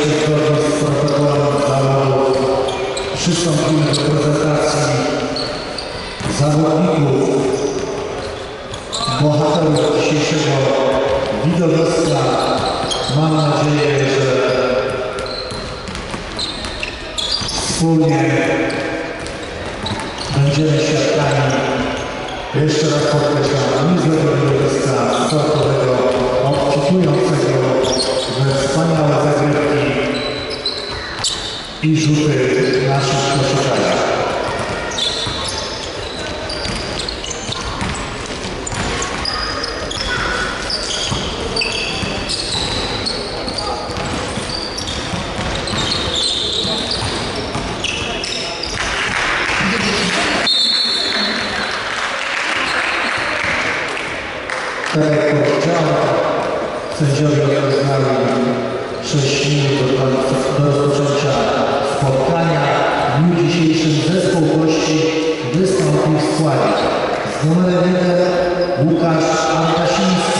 jeszcze zgodnie z protokołem zawodów przystąpimy do prezentacji zawodników, bohaterów dzisiejszego widowiska. Mam nadzieję, że wspólnie będziemy świadkami, jeszcze raz podkreślam, niezłego widowiska sportowego, obfitującego we wspaniałe zagrywki i rzuty naszych koszykarzy. Tak jak powiedziałem, sędziowie odebrali 6 minut do rozpoczęcia spotkania. W dniu dzisiejszym zespół gości wystąpi w składzie z numerem 1 Łukasz Antasiński,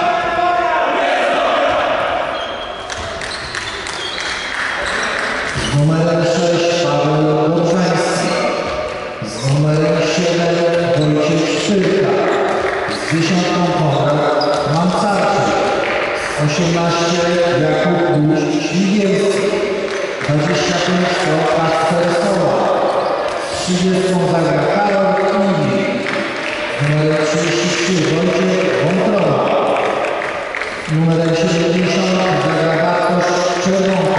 z numerem 6 Paweł Dobrzański, z numerem 7 Wojciech Szpylka, z 10 Konrad Mancarczyk, z 18 Jakub Śliwielski, 25 to Kacper Sowa, z 30 zagra Karol Kniwi, numer 33 Wojciech Wątroba, numer 70 zagra Bartosz Czerwonka,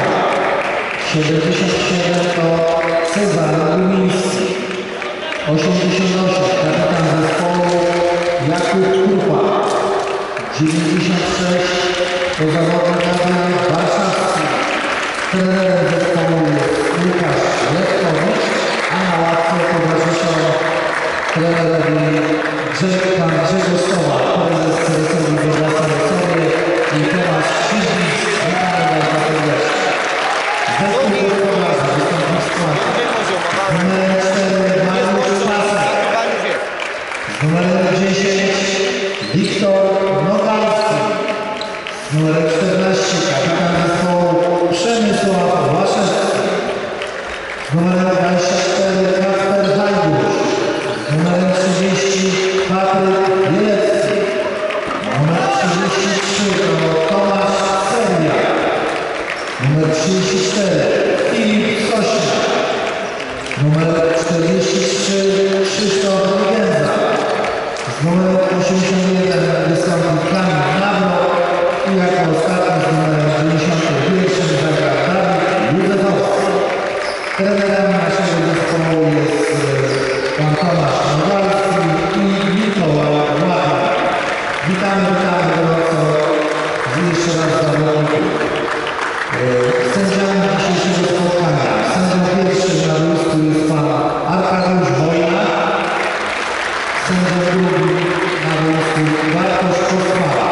77 to Cezary Lumiński, 88 kapitan zespołu Jakub Krupa, 96 to zawodnik Adrian Warszawski, trenerem zespołu jest Łukasz Lekkowicz, a na ławce towarzyszą trenerowi pan Grzegorz Sowa, prezes CSL Wodacław sobie i Tomasz Krzyżnik. Witamy bardzo serdecznie. Zespół gospodarczy wystąpi w składzie. Numer 4 Mariusz Pasek, z numerem 10 Wiktor Nogalski, z numerem 14 kapitan zespołu Przemysław Łaszewski, z numerem 24 Kacper Hajdusz, z numerem 30 Patryk Bielecki, numer 33 to Tomasz Seria, numer 34 Filip Sośniak, numer 43 Krzysztof Legenda, z numerem 81 wystąpi Kamil Nawro i jako ostatni z numerem 91 zagra Dawid Józefowski. Trenerem naszego zespołu jest pan Tomasz Nogalski i Mikołaj Łachar. Witamy gorąco jeszcze raz zawodników. Sędziami dzisiejszego spotkania. Sędzią pierwszym na listę jest pan Arkadiusz Wojna. Sędzią drugim na listę Bartosz Kosmala.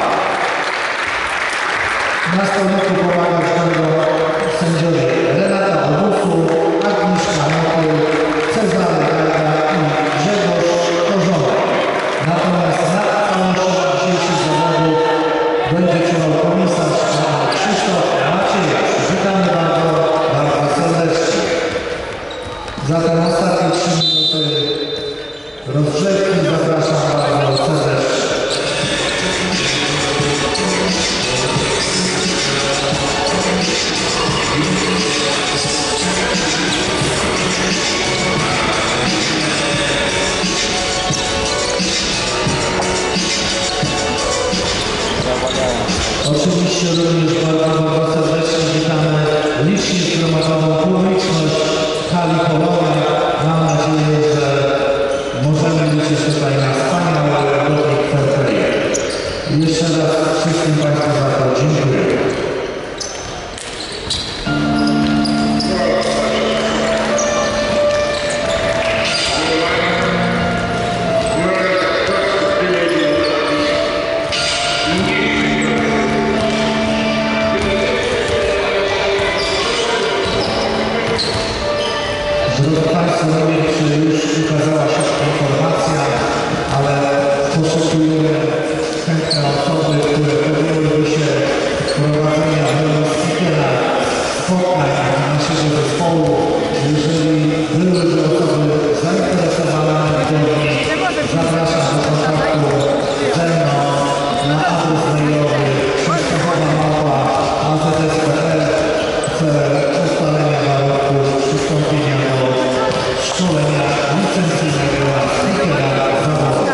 Na stoliku pomagać będą sędziowie Renata Obusu, Agnieszka Motyl, Cezary Gajda i Grzegorz Korzonek. Natomiast nad całością dzisiejszych zawodów będzie czuwał komisarz Krzysztof Maciejasz. Witamy bardzo, bardzo serdecznie. Zatem ostatnie 3 minuty rozgrzewki. Zapraszam bardzo serdecznie. Oczywiście również bardzo serdecznie witamy licznie zgromadzoną publiczność w hali polowej. Mam nadzieję, że możemy liczyć tutaj na wspaniały rodnik fair play. Jeszcze raz wszystkim Państwu za to dziękuję. Drodzy Państwo, nie wiem, czy już ukazała się informacja, ale poszukujemy chętne osoby, które podjęłyby się prowadzenia velocipeda z spotkań naszego zespołu. Jeżeli byłyby osoby zainteresowane widowni, zapraszam do kontaktu ze mną na adres mailowy częstochowa@azs.pl w celu ustalenia warunków przystąpienia do szkolenia licencyjnego speakera zawodu.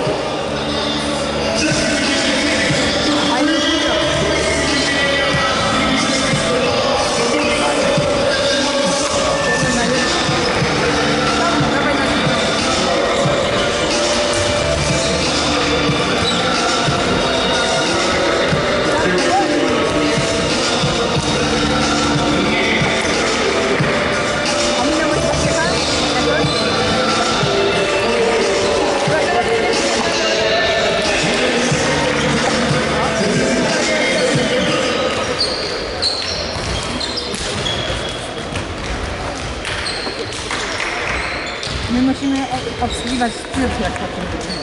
My musimy obsługiwać sklepy, jak to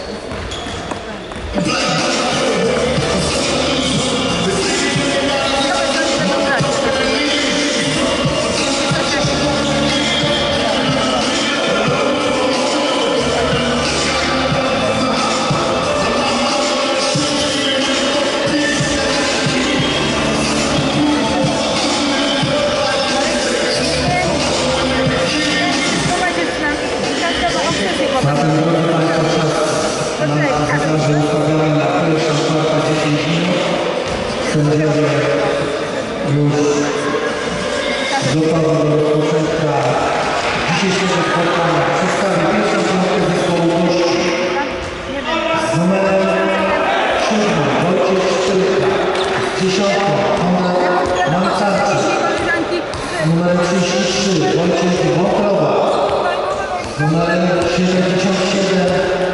Zatem, drodzy Państwo, czas na zegarze ustawiony na pierwszą kwartę 10 minut. Sędziowie już gotowi do rozpoczęcia dzisiejszego spotkania. Przedstawię pierwszą kwartę zespołu gości z numerem 7 Wojciech Szprycha, z 10 Konrad Mancarczyk, z numerem 33 Wojciech Wątrowa, z numerem 77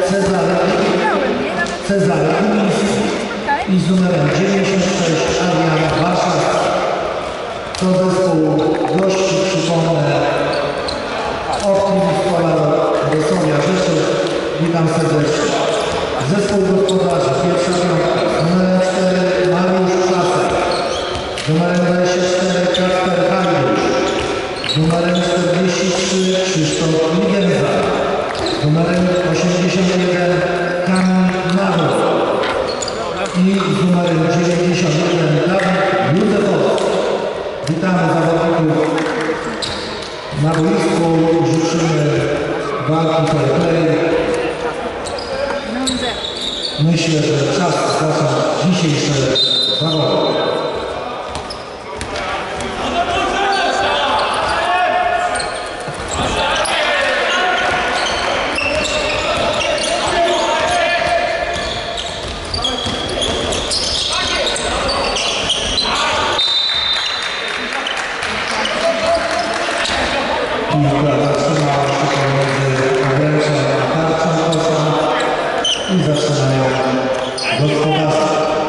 Cezary Kumiński i z numerem 96 Adrian Warszawski. To zespół gości, przypomnę, Optimus Polar Wrocławia Rzeszów. Witam serdecznie. Zespół gospodarzy, pierwsza piątka, z numerem 4 Mariusz Czasek, z numerem 24 Kasper Hajdusz, z numerem 43 Krzysztof Ligenza, z numerem 81 Kamil Nawrót i z numerem 91 Dawid Józefowski. Witamy zawodników na boisku, życzymy walki fair play. Myślę, że czas zacząć dzisiejsze zawody. Piłka zatrzymała się pomiędzy obręczem a tarczą kosą i zaczynają gospodarstwo.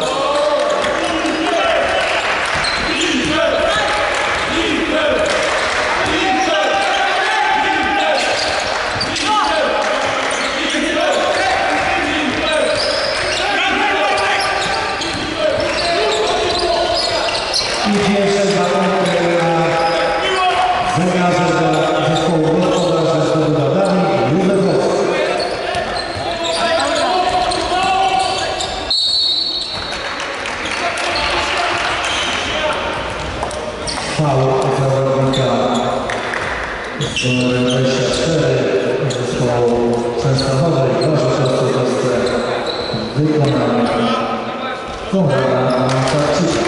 I pierwsze zakończenie na zegarze dla zespołu gospodarzy zdobywa Dawid Józefowski. Faul zawodnika z numerem 24 zespołu Częstochowej. Proszę prosto zostać wykonany Konrada Mancarczyka.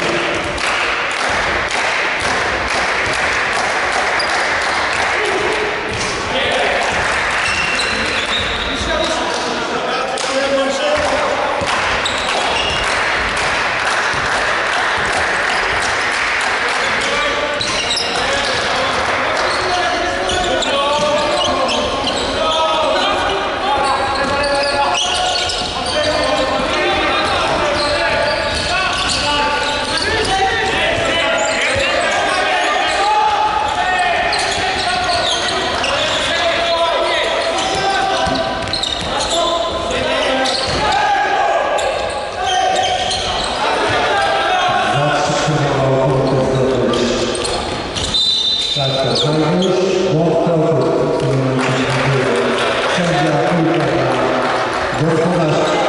Kacper Hajdusz, Bob Kroków, w tym momencie sędzia piłka dla gospodarzy.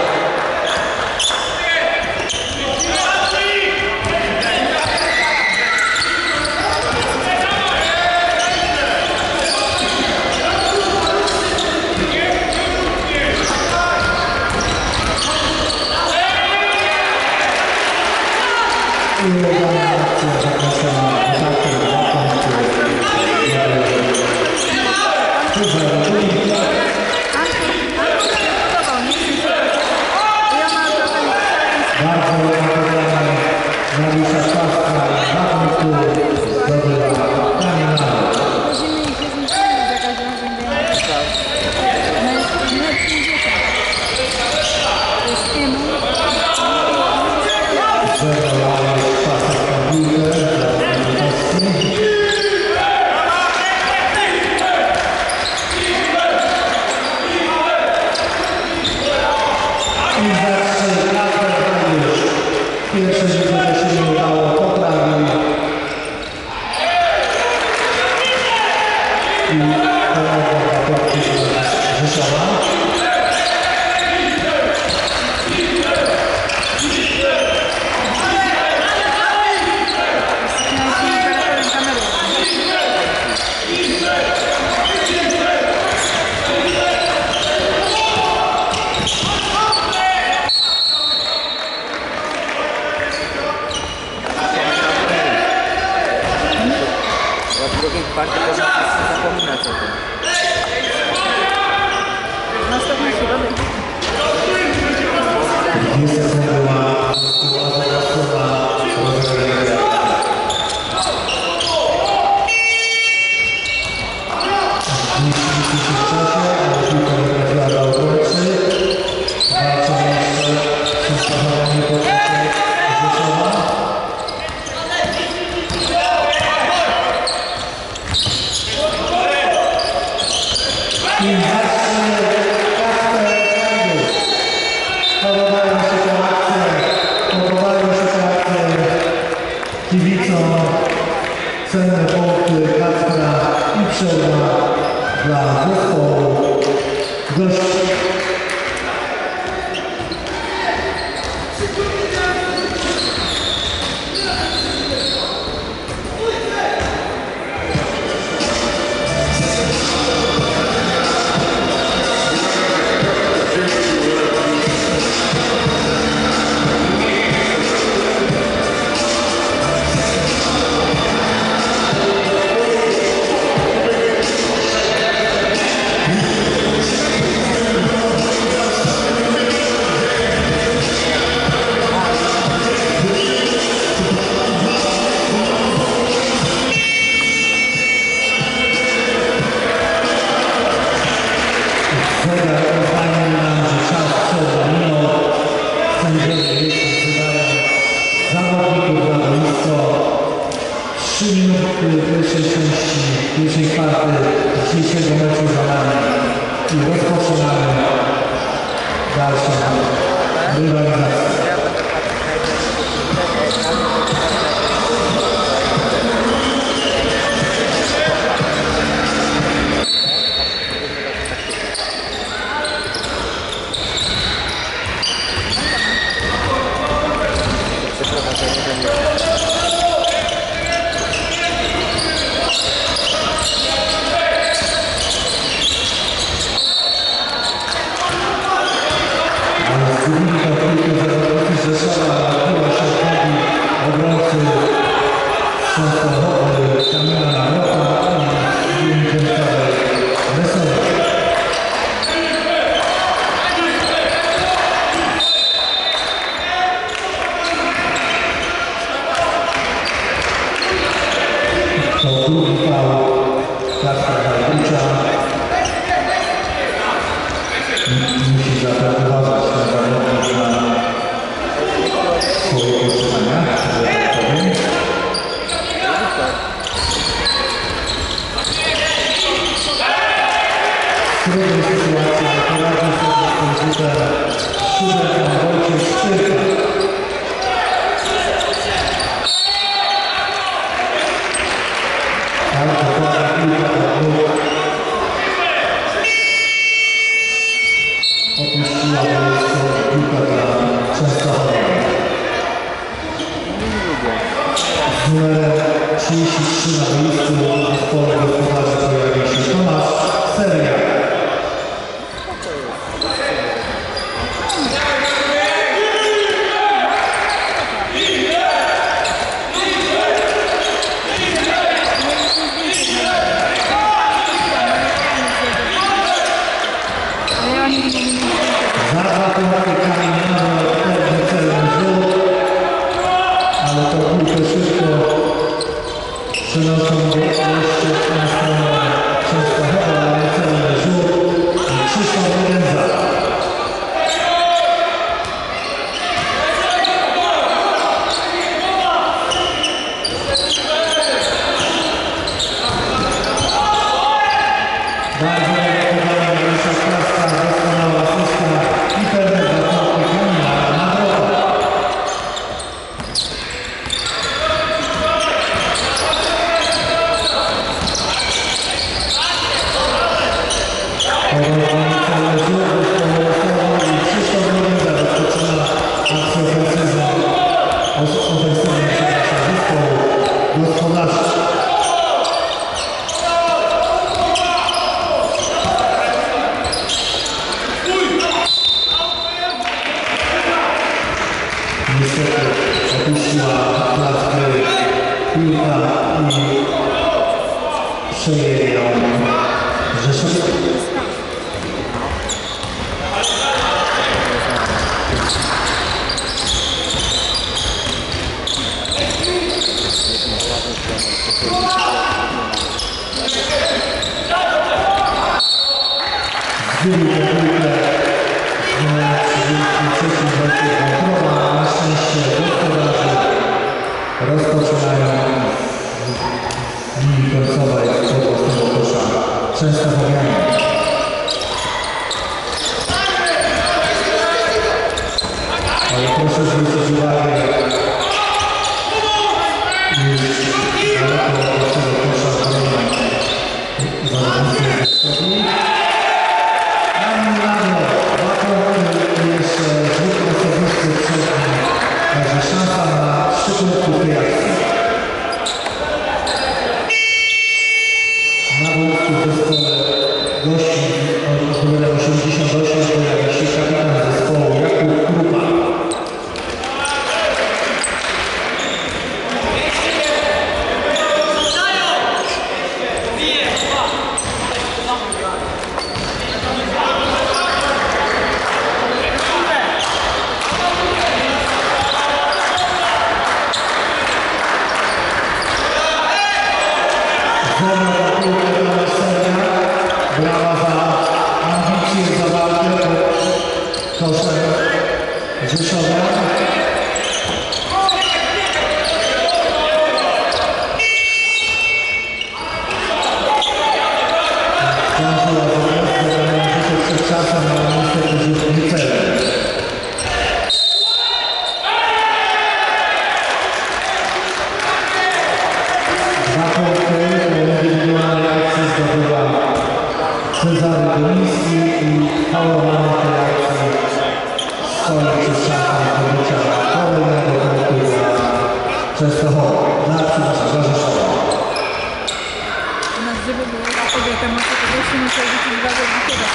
Cenne punkty Kacpra i przerwa dla zespołu gości. Pierwszej kwarty dzisiejszego meczu za nami i rozpoczynamy dalszą rywalizację. Musi zaatakować ten zawodnik na swoje poczynania, że tak powiem. Trudna sytuacja, poradzi sobie komputer Szubek na Wojciech Szczyrka. Bardzo ładna piłka do dwóch. Opuściła boisko piłka dla Częstochowy. Z numerem 33 na boisku zespołu gospodarzy pojawił się Tomasz Seria. Za 2 punkty kamieniowy pewny celny rzut, ale to piłkę szybko przenoszą jeszcze na stronę Częstochowa, ale celny rzut i Krzysztof Rędza. Bardzo podanie Mariusza Kraska, doskonała asysta i pewne zaczątki Kamila na drogę. Powodnie celny rzut zespołu i Krzysztof Rędza rozpoczyna akcję ofensywną zespołu gospodarzy. Niestety opuściła plac gry piłka i przejęli ją Rzeszów. Zgubił tę piłkę z numerem 33 Wojciech Wątroba. Na szczęście gospodarze rozpoczynają z linii końcowej od własnego kosza Częstochowianie. Ale proszę zwrócić uwagę, iż daleko od własnego kosza bronią zawodnicy wschodni. Jest rzut osobisty przed nim, także szansa na 3 punkty w tej akcji. Na boisku w zespole gości od numerem 88 pojawi się kapitan zespołu Jakub Krupa. Brawa za ambicje, za walkę pod koszem Rzeszowia. Zdążyła wygrać przed czasem, ale niestety rzut niecelny. Dwa punkty po indywidualnej akcji zdobyła Cezary Dymiński i faulowanie tej akcji stoi przez szatnię pobycia kolejnego punktu dla Częstochowy, dla Rzeszowa. U nas, żeby było tego tematu, to właśnie muszę zwrócić uwagę, że teraz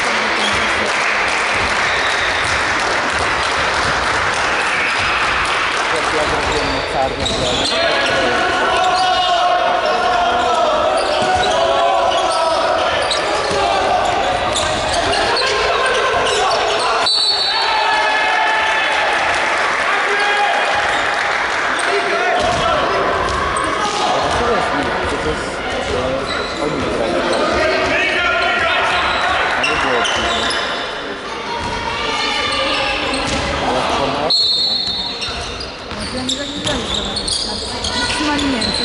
ja nie zagrywali, trzymali Niemcy.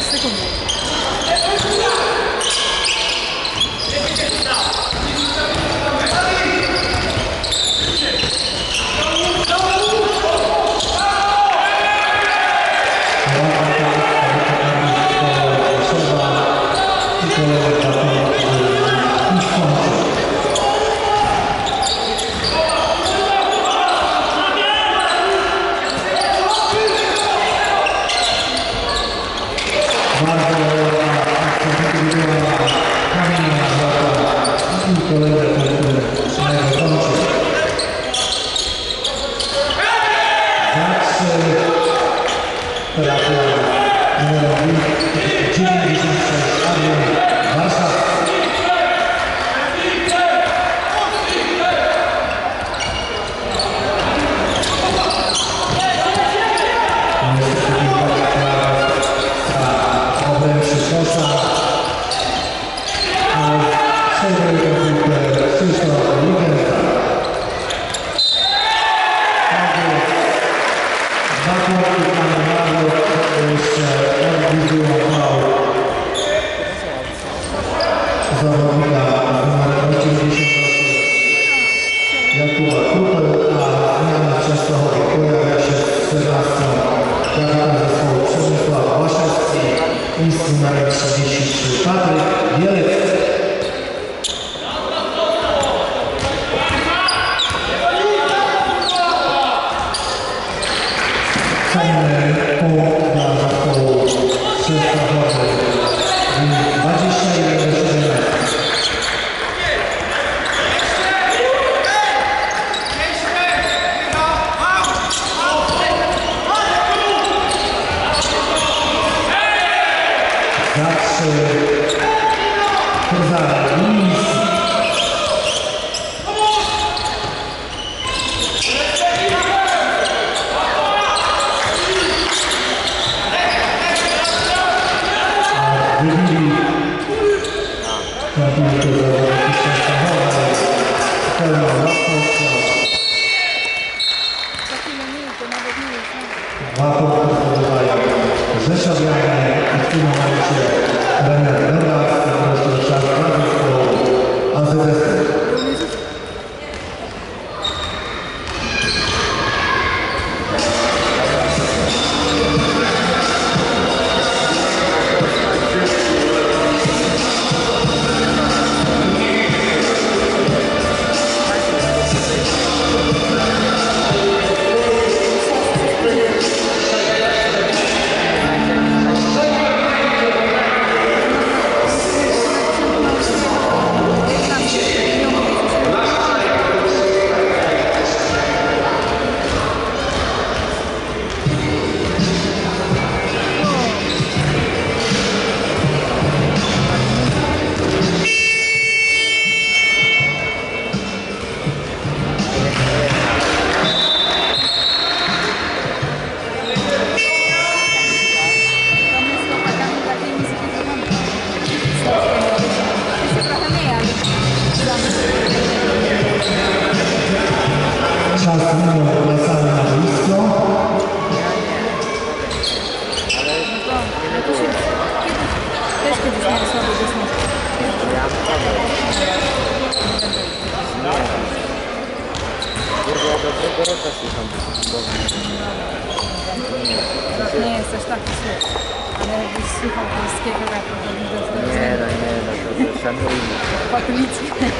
Nie jest aż taki słuch, ale jakbyś słuchał polskiego rapu, to widać dobrze. Nie, to szanujmy. Katolickie.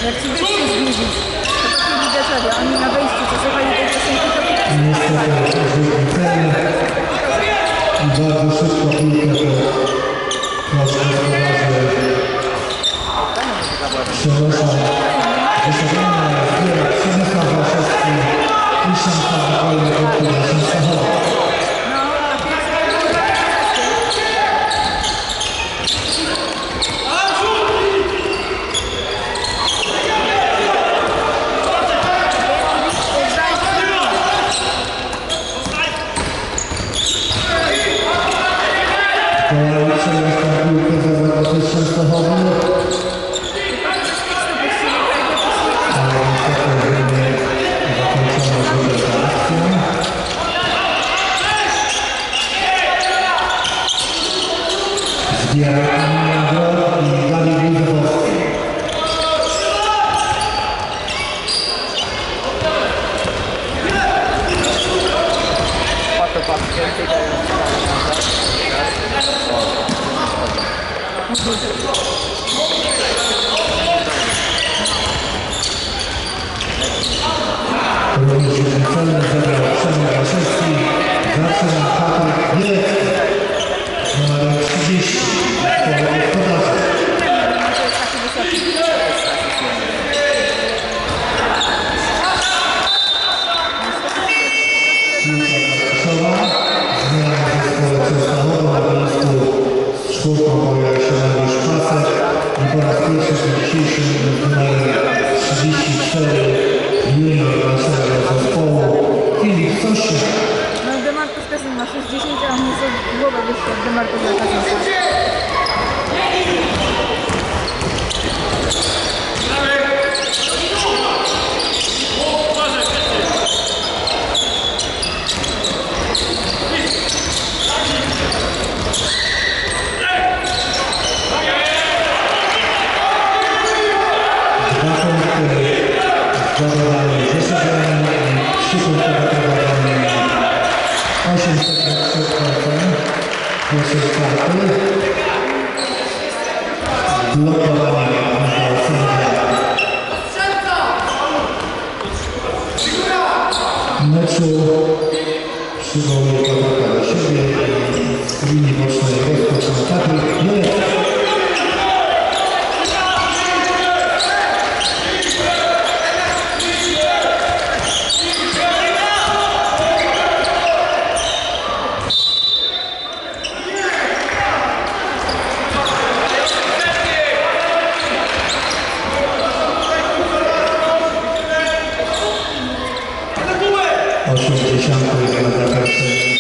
Jak ci wyjście zwiedzić, to takie widaczaria, oni na wejściu, co słuchali tej piosenki, to widać. Niestety zwyciężenie i bardzo szybko piłkę to nasz gospodarze przenoszą wystawione zbiera Przemysław Waszewski i szansa na kolejne punkty dla Częstochowa. Kolej przeniósł tę piłkę za zawody Częstochowy. Ale niestety nie zakończono drugą akcją. Zbiera Kamila Grot i Dawid Józefowski. Również celny zebrał Przemysław Waszewski. Zaczyna Patryk Bielecki z numerem 30 w pole gospodarze. Piłka Kaszowa. Zmiana w zespole Częstochowa. Na miejscu z czwórką pojawia się Mariusz Pasek i po raz pierwszy w dzisiejszym z numerem 34 junior naszego zespołu Filip Sośnik. No Demarcus Kasyn ma 60, a on jest głowę wyższy od Demarcusa Kasynka. Zawodowanie Rzeszowianie i 3 punktowe prowadzenie 8,3%. Pierwszy czwarty. Blokowanie Michał Sędzia. Meczu przywołuje Pawłaka do siebie i z linii bocznej rozpoczyna Patryk Bielecki. Na zakończenie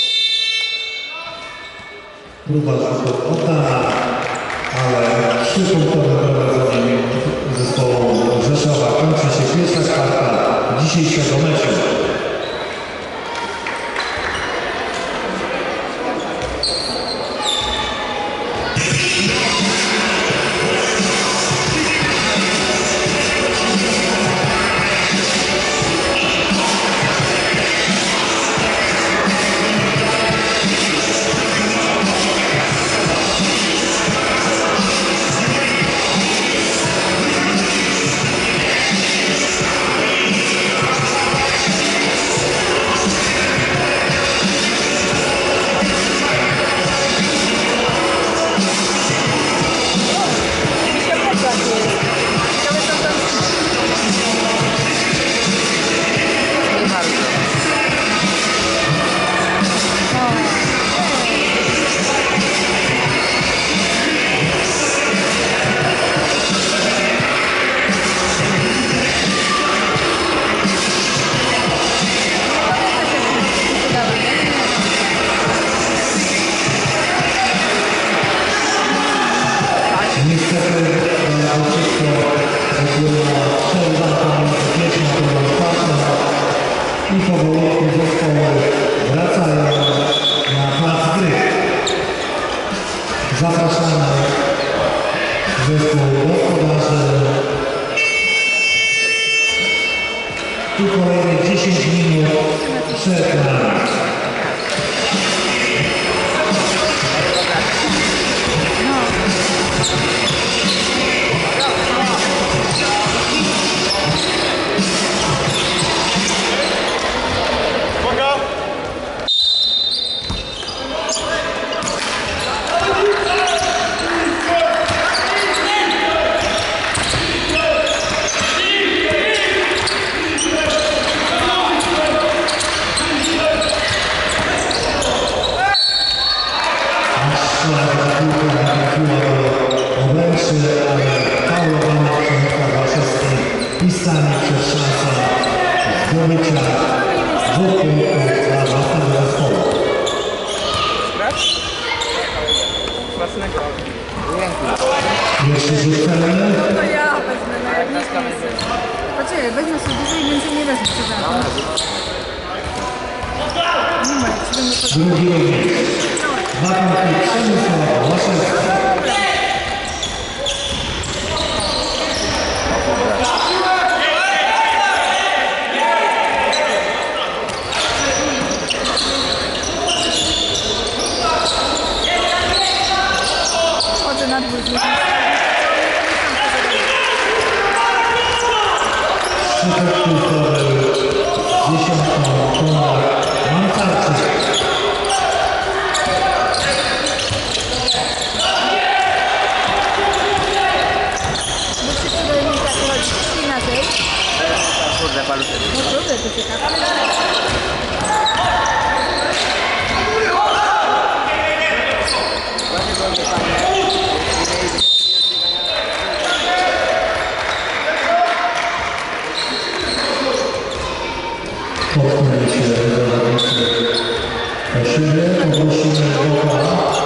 próba rzutów oddana, ale 3-punktowe prowadzenie zespołu Rzeszowa kończy się pierwsza kwarta dzisiejszego meczu. zdobycia 2 punktów dla własnego zespołu. Smacznego. Dzięki. Pierwszy rzut celny. To ja wezmę, no jak nie chcę. Poczekaj, weźmę sobie dużo i więcej nie wezmę, przepraszam. Nie ma, jak się będę to... Drugi również. 2 punkty Przemysław Łaszewski. Chodzę na dwór z nich. Szczytek kultowy z 10 Konrad Mancarczyk. Bo się przydaje mi tak chodzić inaczej. Kurde, paluszek. No trudno, to ciekawe. Potknęli się zawodnicy o siebie, poprosimy Boga.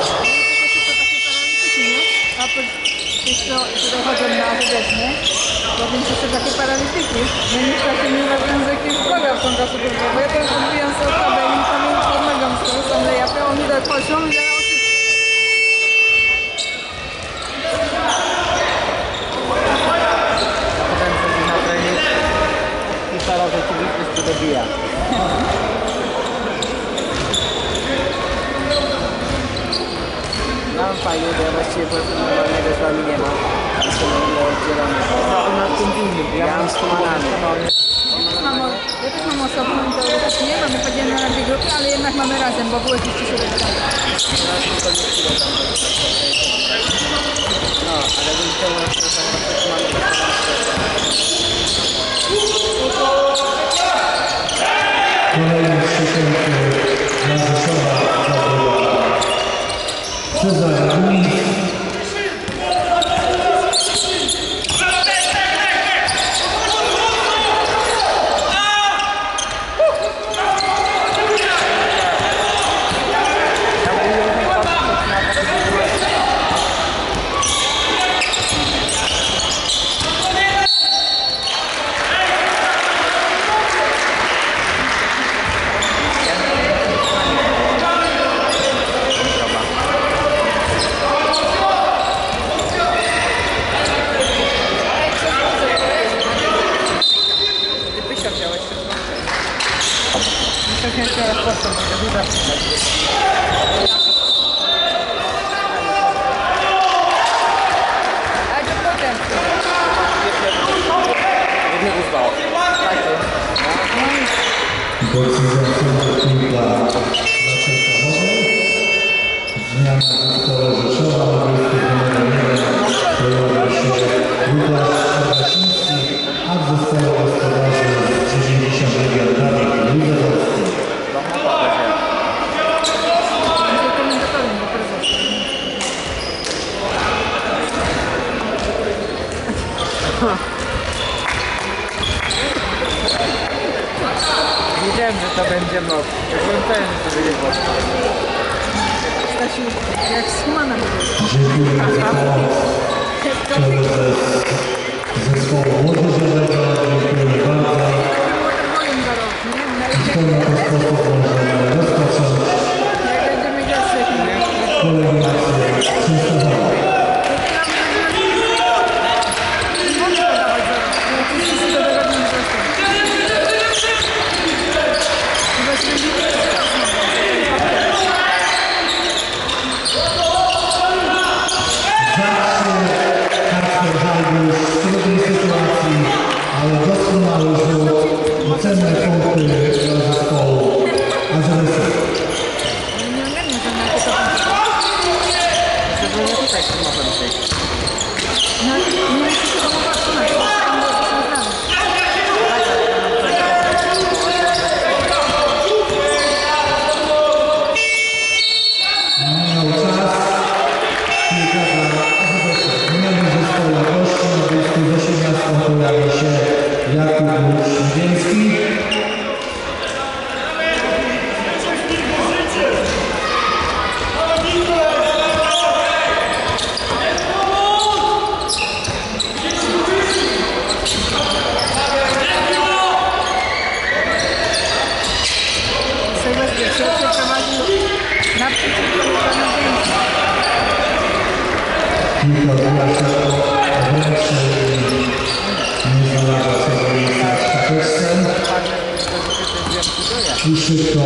A po tych, co tutaj chodzą na wydecznie, to więc jeszcze takie paralityki. No niestety nie wiem, że jakiś program są czasu bo ja też odbijam sobie osobę i pamięć pomagam z tego sam lejapy, oni tak patrzą i zaraz Potem sobie na trening i para rzeczywistość to dobija. Mam fajnie, bo ja właściwie normalnego z wami nie mam. Jestem oddzielonego. No, na tym innym. Ja mam z humanami. ja też mam osobną teoretycznie, mamy podzielone na dwie grupy, ale jednak mamy razem, bo były jakieś trzy No, ale bym chciał na przykład mamy Kolejny szczytek dla Rzeszowa zdobywa Cezar Gumiński. Ale to potem. jednego zdało. Decyzja sędziów dla Częstochowy. Zmiana w zespole Rzeszowa na miejscu numer 1 pojawił się Łukasz Czerwasiński, a w zespole gospodarzy z 90 Dawid Józefowski. Będzie komentatorem do prezesa. Wiedziałem, że to będzie moc. Byłem pewien, że to będzie moc. Stasiu, jak z Humana będzie. Dziękuję za pomoc w czele zespołu młodzieżowego. Dziękuję bardzo. W ten oto sposób możemy rozpocząć Jak będziemy grać z takim. kolejny mecz Częstochowy. Mogę podawać zaraz. No to wszyscy to dogodnie wzrosną. Chyba się będzie Zawsze Kacper Hajdusz w trudnej sytuacji, ale doskonały rzut i cenne punkty dla zespołu AZS-u. nie ogarnia żadnego to. To nie tutaj może być. No nie wiem, czy to mogła trzymać, bo tam było coś nagrane. Minął czas. Piłka dla AZS-u. W nowym zespole gości na boisku z 18 pojawi się Jakub Śmiedziński. Piłka odbyła się obręczny i nie znalazła swojego miejsca w szateczce. I szybko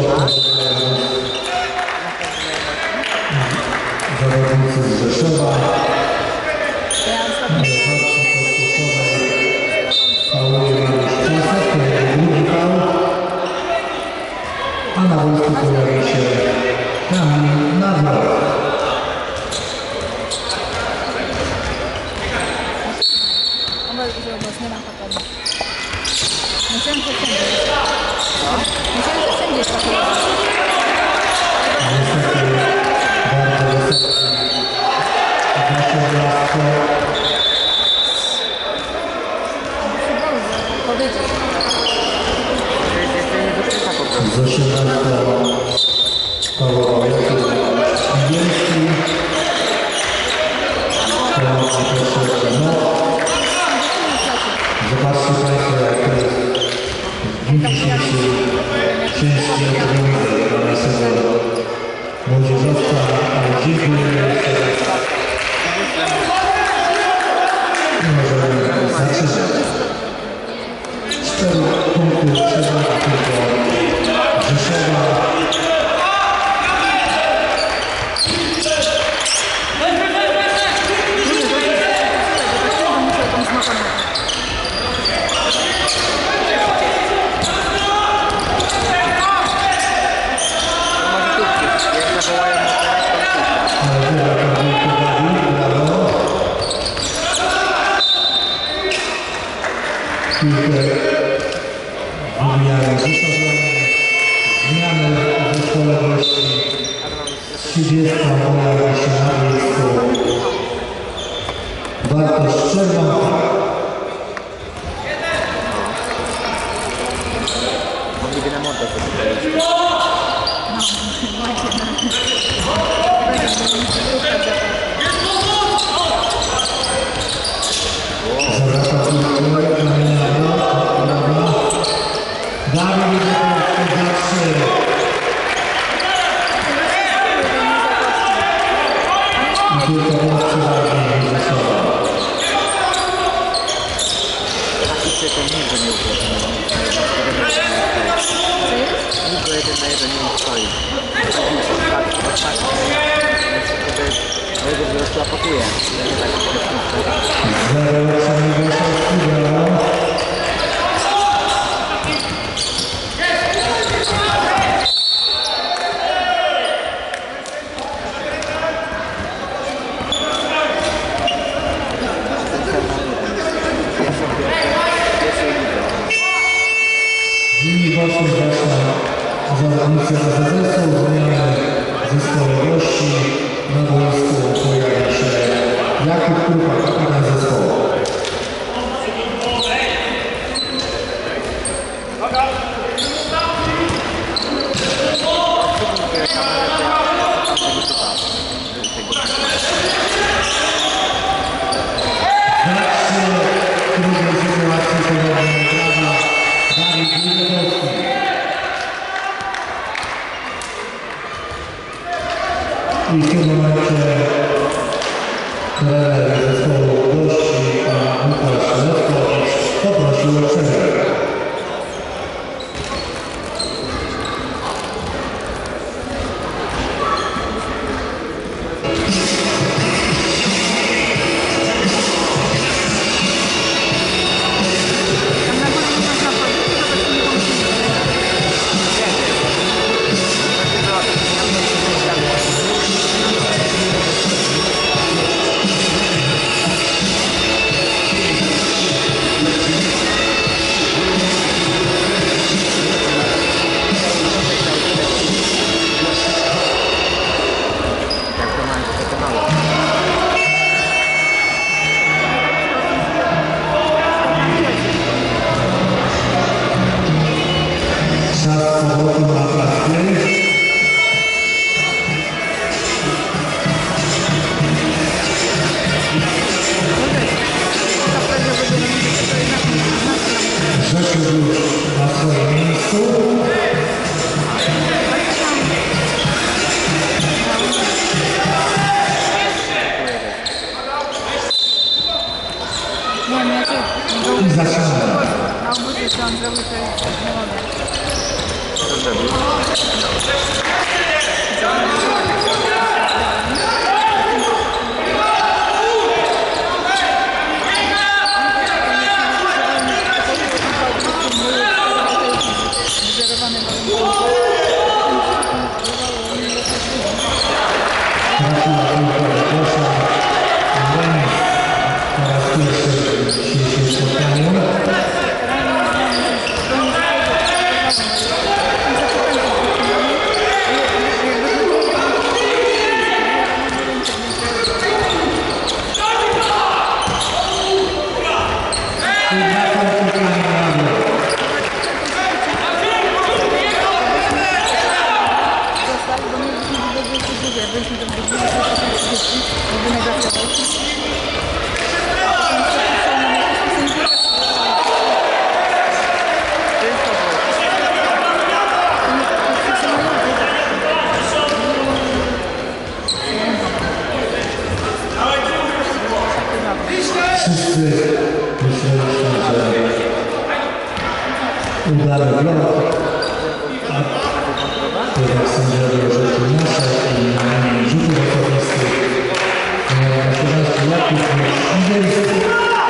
zawodnicy z Rzeszowa. Fauluje Mariusz Czasek, to jest drugi faul. A na boisku pojawi się Kamil Nadal. Że u was nie ma takiego. Myślałem, że wszędzie jest. Myślałem, że wszędzie jest takiego. Niestety bardzo wysoki nasze miasto. Muszę powiedzieć. Z 18 faulował Jakub Angielski. Zobaczcie Państwo, jak to jest dzisiejszy ciężki obowiązek dla naszego młodzieżowca, ale dziękuję jeszcze raz. Możemy zaczynać. 4 punkty przewagi tylko Rzeszowa. Piłkę wymijają Rzeszowianie, zmiany w zespole gości. 30 pojawia się na miejscu Bartosz Czerwonka. Mogliby na montaż zrobić. Zawraca piłkę, kamienia prawa. Dawid Wydechowski za 3. I tylko raz przewagi Rzeszowa. Praktycznie to nigdy nie uprowadzono. Nigdy 1 na 1 nie stoi. Mojego wzrostu apakuje. Zero Wydechowski, brawo. W linii bocznej zaczną zawodnicy AZS-u, zmiany zespołu gości. Na boisku pojawi się Jakub Krupa, kapitan zespołu. Zobaczcie, w trudnej sytuacji podobnej prawa Dawid Wydechowski. I w tym momencie I zaczynamy. Na obudzie co on zrobił, to jest nie mogę. Co zrobił? Wyzerowany Proszę, remis po raz pierwszy w dzisiejszym spotkaniu. I wracam tutaj na lewo. został, bo mieliśmy do 22, byliśmy do 20, jakby negocjował. Wszyscy myśleliśmy, że udany blok, a jednak sędziowie orzekli nasze i na linii rzutów osobistych na 17 latów niż indyjskich.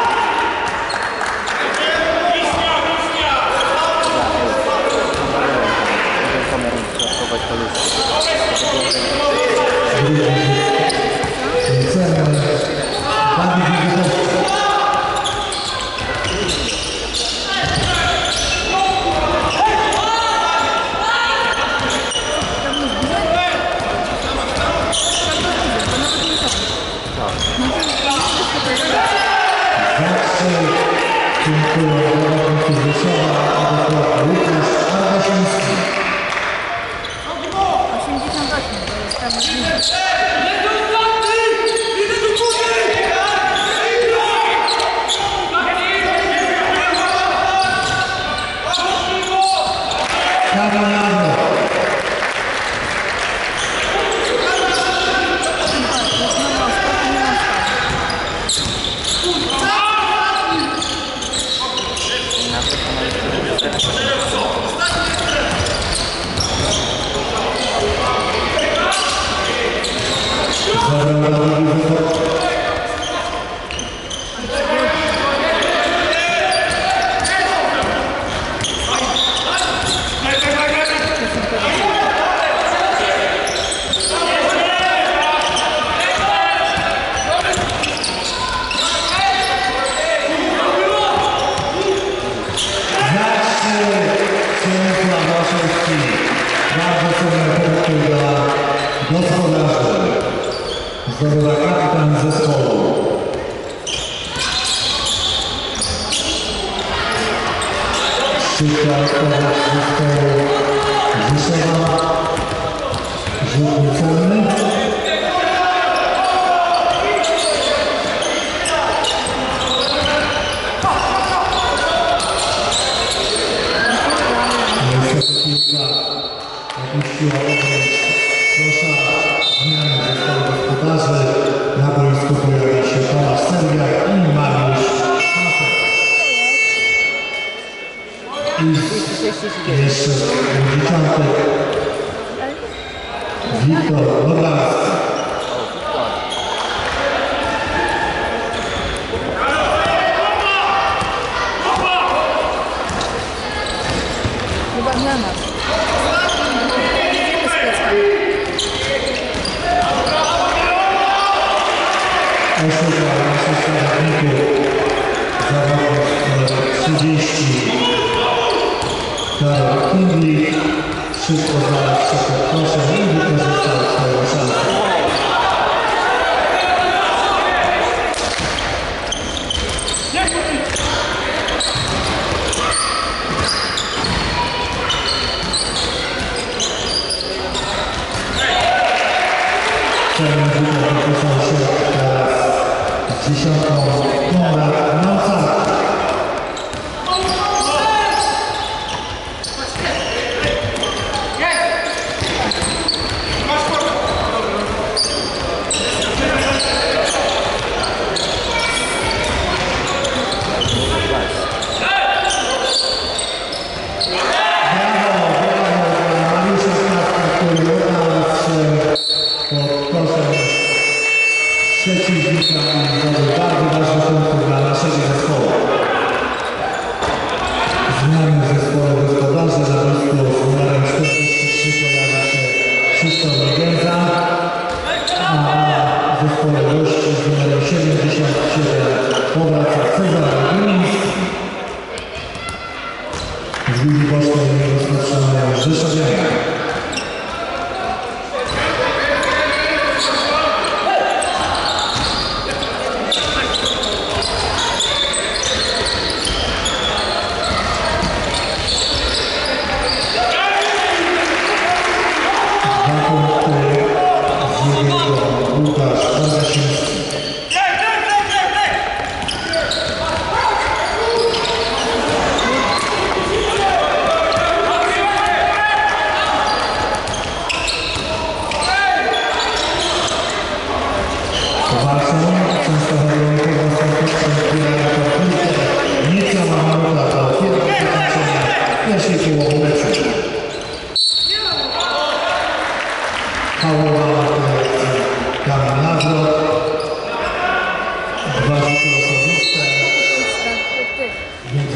Dziękuję zawodnicy Rzeszowa, a dokładnie Łukasz Ardasiński. 88 to jest tam bliżej. Karolano. Bardzo cenne punkty dla gospodarzy. Zdobywa kapitan zespołu. Szybka odpowiedź zespołu Rzeszowa. Rzut niecelny. Opuściła obręcz Krosza, zmiany zespołu gospodarzy. Na boisku pojawi się Tomasz Serwiak i Mariusz Pasek. I jeszcze dziesiątek Wiktor Nowarski. Chyba nie nas. Oszuka naszych zawodników, zawodnik 30, Karol Kindlik, szybko znalazł się pod koszem i wykorzystał swoją szansę. Celem rzutem wypisał się teraz z dziesiątką Konrad Malcak.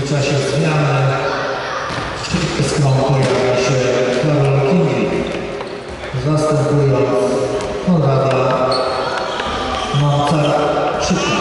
w czasie zmiany z krąg pojawi się Karol Kingli, zastępując Konrada Mancarczyka.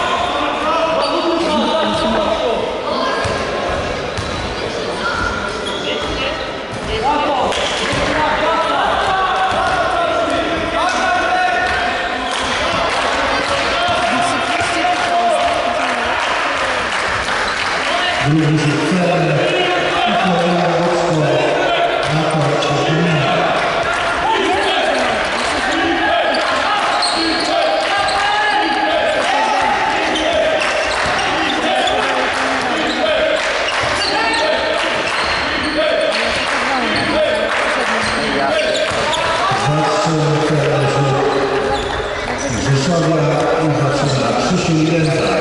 Drugi rzut celny i kolejne oczko na koncie Gmina. Zastrzelny celny rzut Rzeszowia i zaczyna Krzysiu Jędza.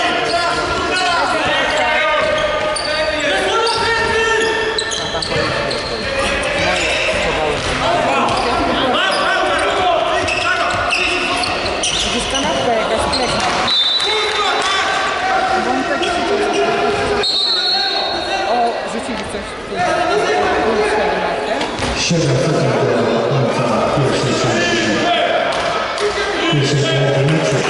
Kanapka jakaś klekna. Wątek o, rzucili coś w tej 7 sekund do końca pierwszej części. Pierwszej połowy meczu.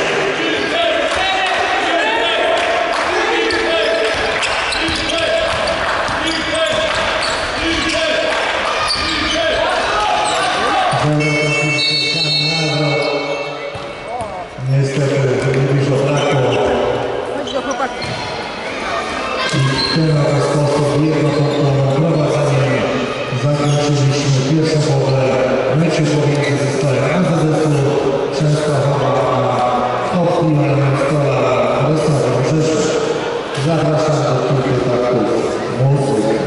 Niestety dużo brakło. Chodź do chłopaków. I w ten oto sposób jednopunktowym prowadzeniem zakończyliśmy pierwszą połowę meczu pomiędzy zespołem AZS-u Częstochowa a Optimem Stola Wrocław Rzeszów. Zapraszam do kilku taktów muzyki.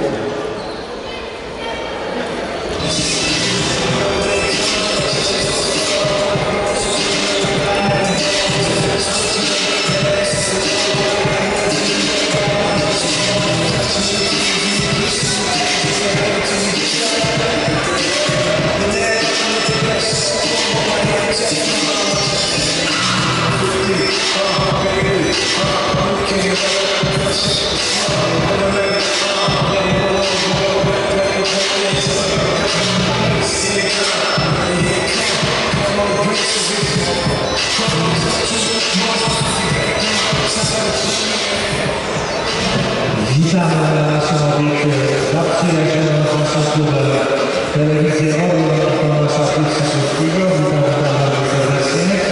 Witamy na naszym obiekcie zaprzyjaźnioną z naszym klubem telewizję Orlen i Tomasza Piłsudskiego. Witam bardzo serdecznie.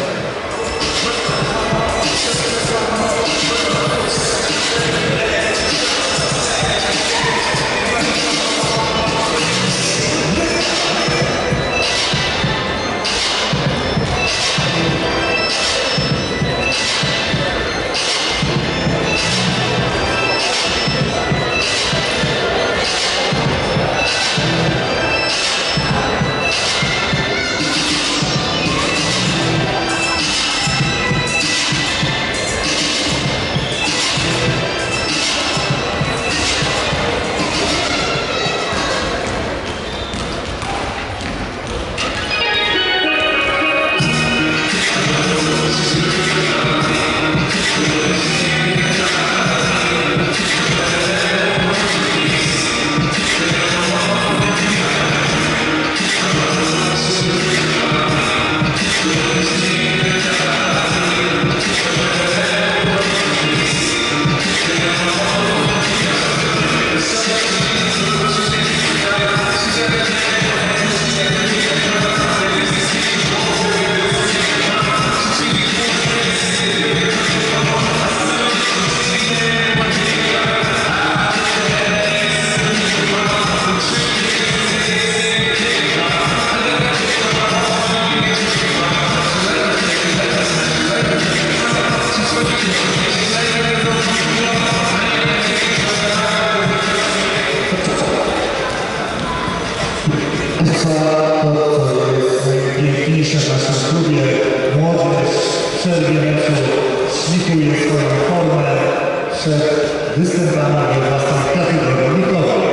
Najpiękniejsze w naszym klubie, młodzież w przerwie meczu szlikuje swoją formę przed występami we własnej kategorii.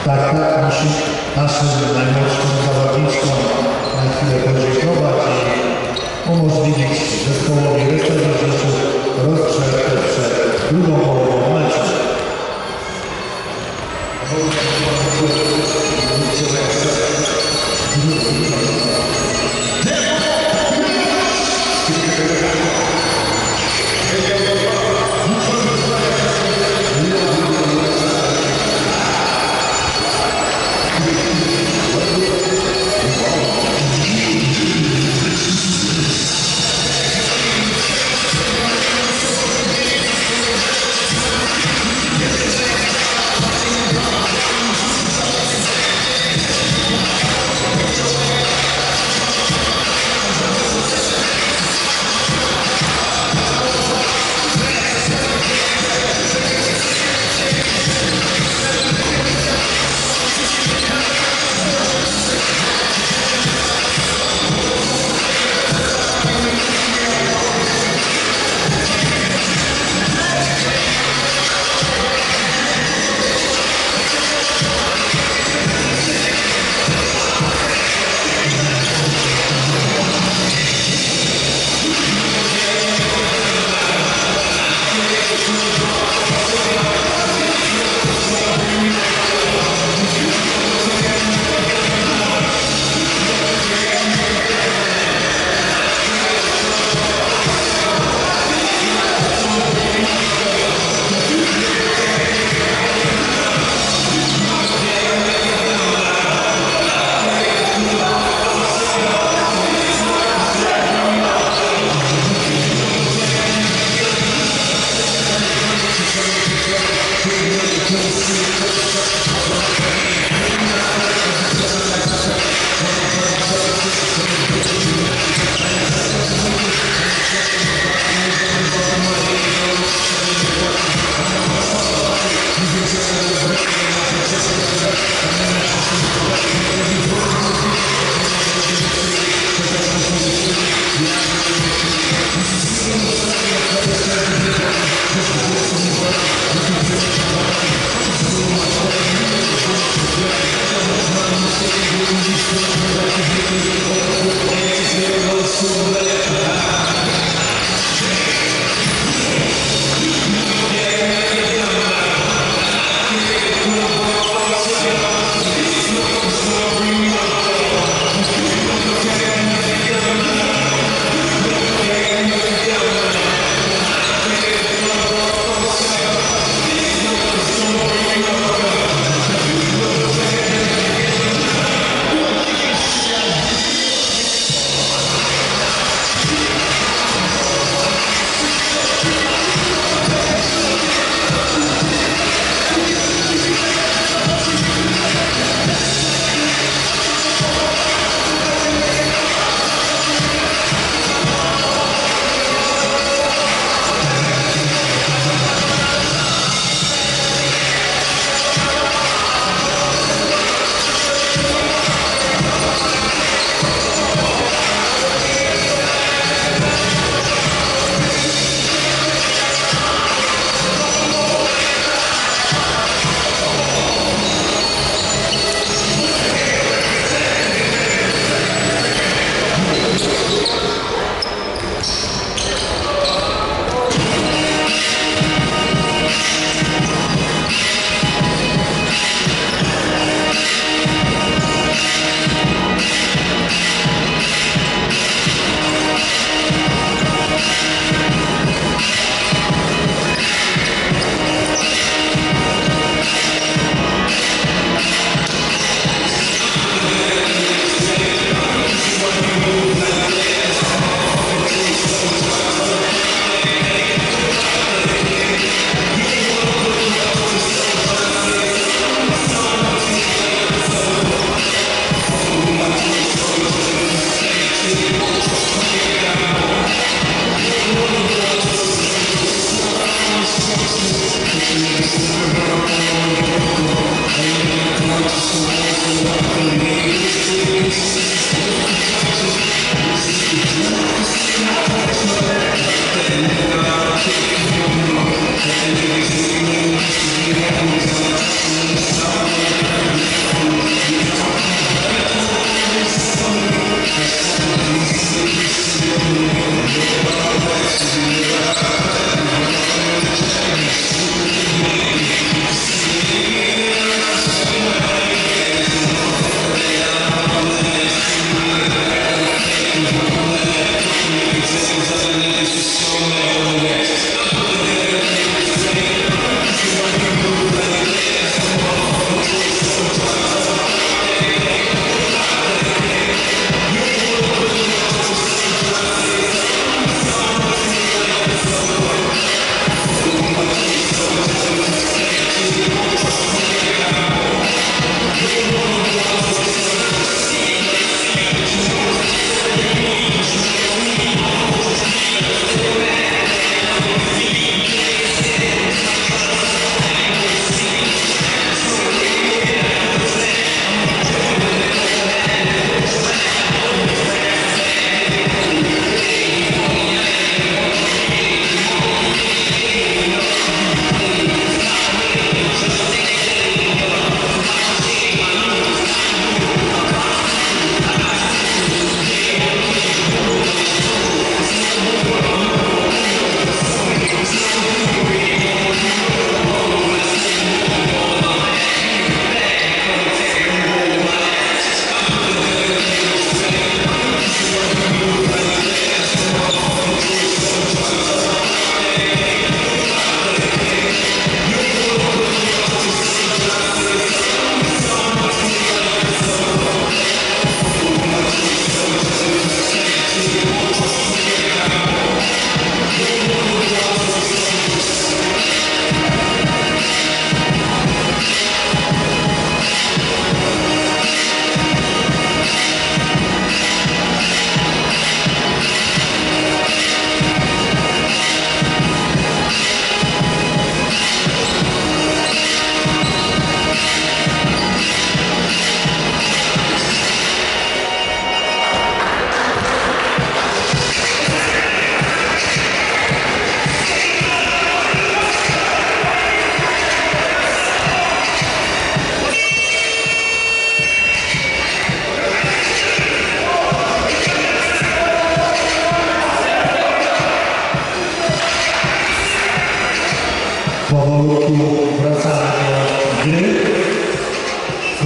Tak, naszym najmłodszym zawodniczkom na chwilę podziękować i umożliwić zespołowi restauratorów rozgrzewkę przed drugą połową meczu.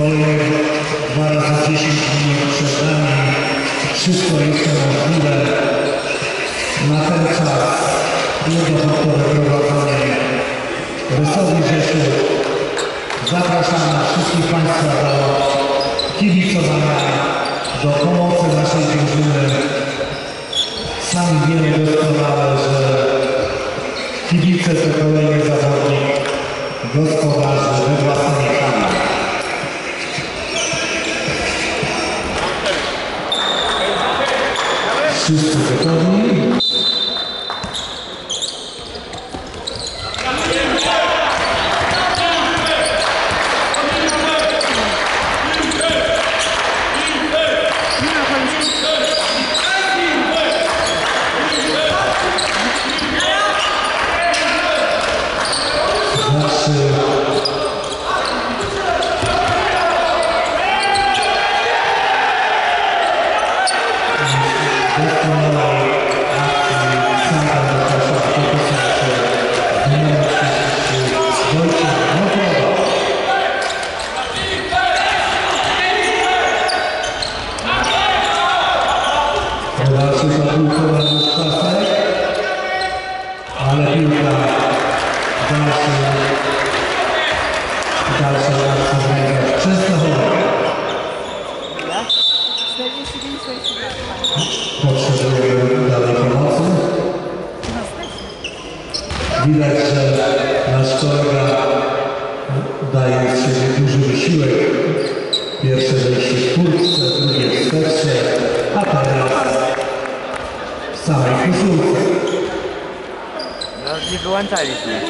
Kolejne 2 razy 10 minut przed nami. Wszystko jeszcze możliwe. Na ten czas jednopunktowe prowadzenie Wesoły Rzeszów. Zapraszamy wszystkich Państwa do kibicowania, do pomocy naszej drużyny. Sami wiemy doskonale, że kibice to kolejny zawodnik gospodarzy we własnej hali. Wszyscy gotowi? Ale piłka dalsza reakcja zmienia Częstochowa. 49-42. Potrzebujemy dalej pomocy. Widać, że nasz kolega daje z siebie duży wysiłek. Pierwsze wejście w kurtce, drugie w swetrze, a teraz w samej koszulce. No, nie wyłączaliśmy.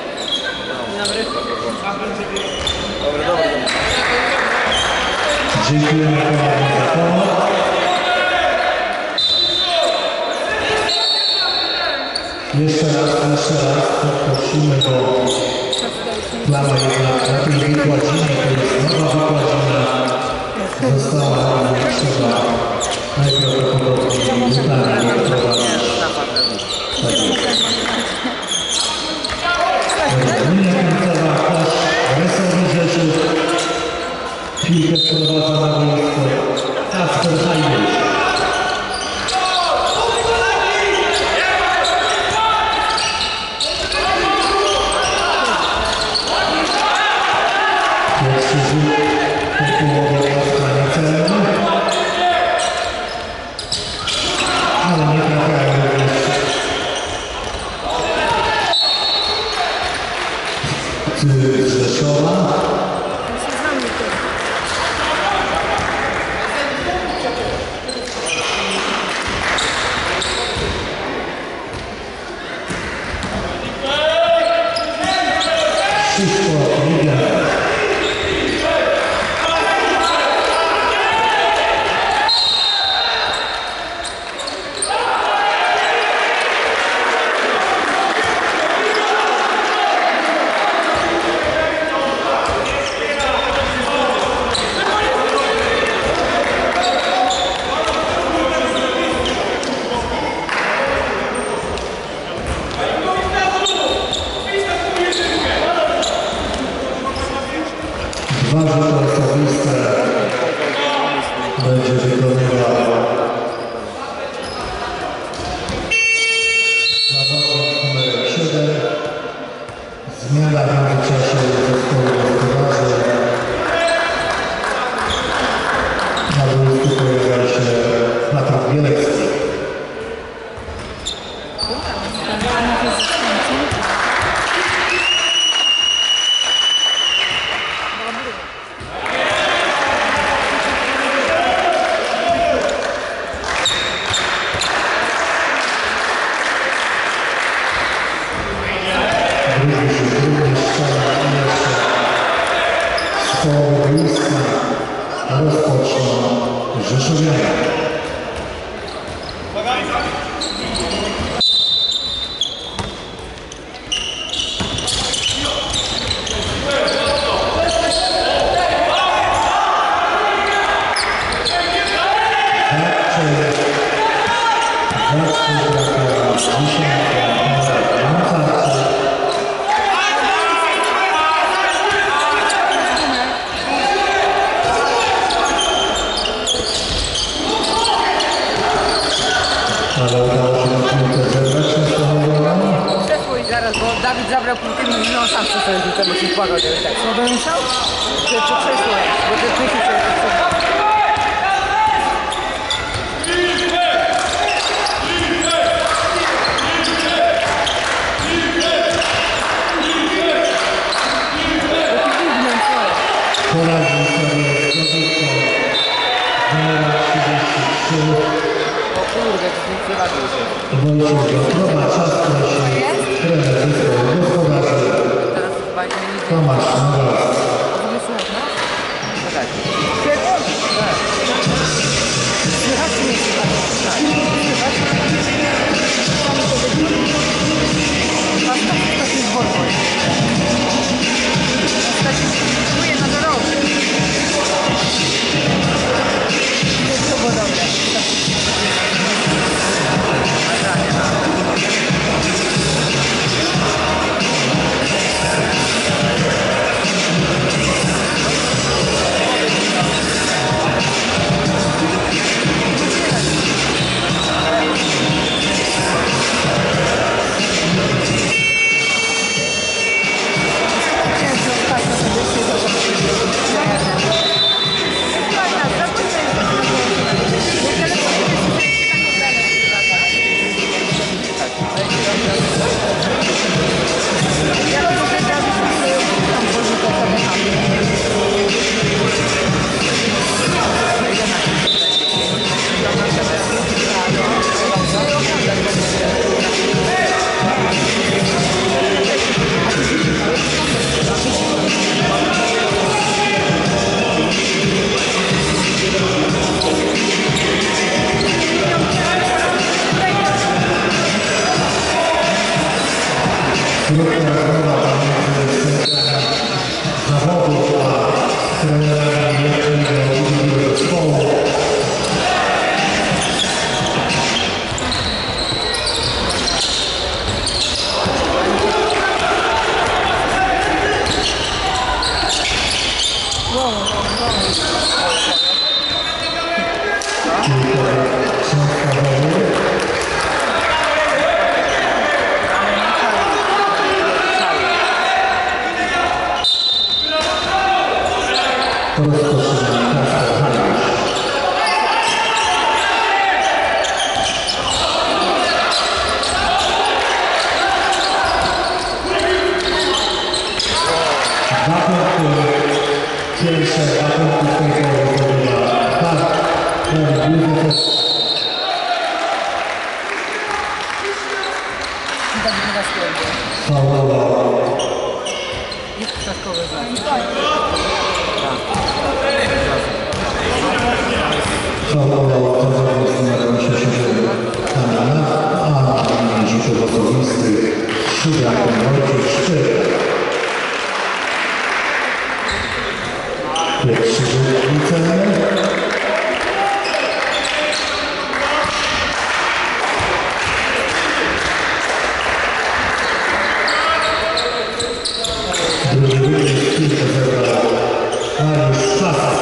Dobry. Dziękujemy ponownie za pomoc. Jeszcze raz prosimy, bo plama jednak na tej wykładzinie, to jest nowa wykładzina, została trzeba najprawdopodobniej zdalnie wprowadzić. Linia końcowa, też Wesoły Rzeszów. Piłkę wprowadza na boisko Kasper Hajdusz. Pierwszy rzut po połowie na stronie celnej. Ale nie trafiają również z Rzeszowa. Wszystko liga. Dwa rzuty osobiste będzie wykonywał zawodnik numer 7. Zmiana w międzyczasie zespołu gospodarzy. Na boisku pojawia się Patryk Bielecki. Z połowy boiska rozpoczną Rzeszowianie. zagrał półtym i no sam przy sobie rzucę, bo się płakał, że tak. Co bym musiał? Że to krzesło jest, bo to myśli sobie to krzesło. Poradził sobie z Gozówką numer 33. O kurde, to nic nie ważył się. Wojciech Gostrowa, Czasność, trener zespołu gospodarzy Teraz chyba nie nic nie Tomasz Nowak. wymyślać, no? No tak. Serio? Tak. Słychać czy nie słychać? Tak. Słychać? Sami to wygląda. Was tak jest taki wolno. Tak się czuję na drodze. To było dobre. Krótka rozmowa pomiędzy zawodów a trenerami jednego zespołu. Pierwsze dwa punkty z tego wydobywa tak, Józef. Faulował. Jest ptaszkowe znaki. Faulował to zawód numer 87 Kamila, a rzutów osobistych Siódrak Wojciech Szczyt. Pierwszy rzut celny. Drugi rzut jest kilka zebrał Mariusz Czas.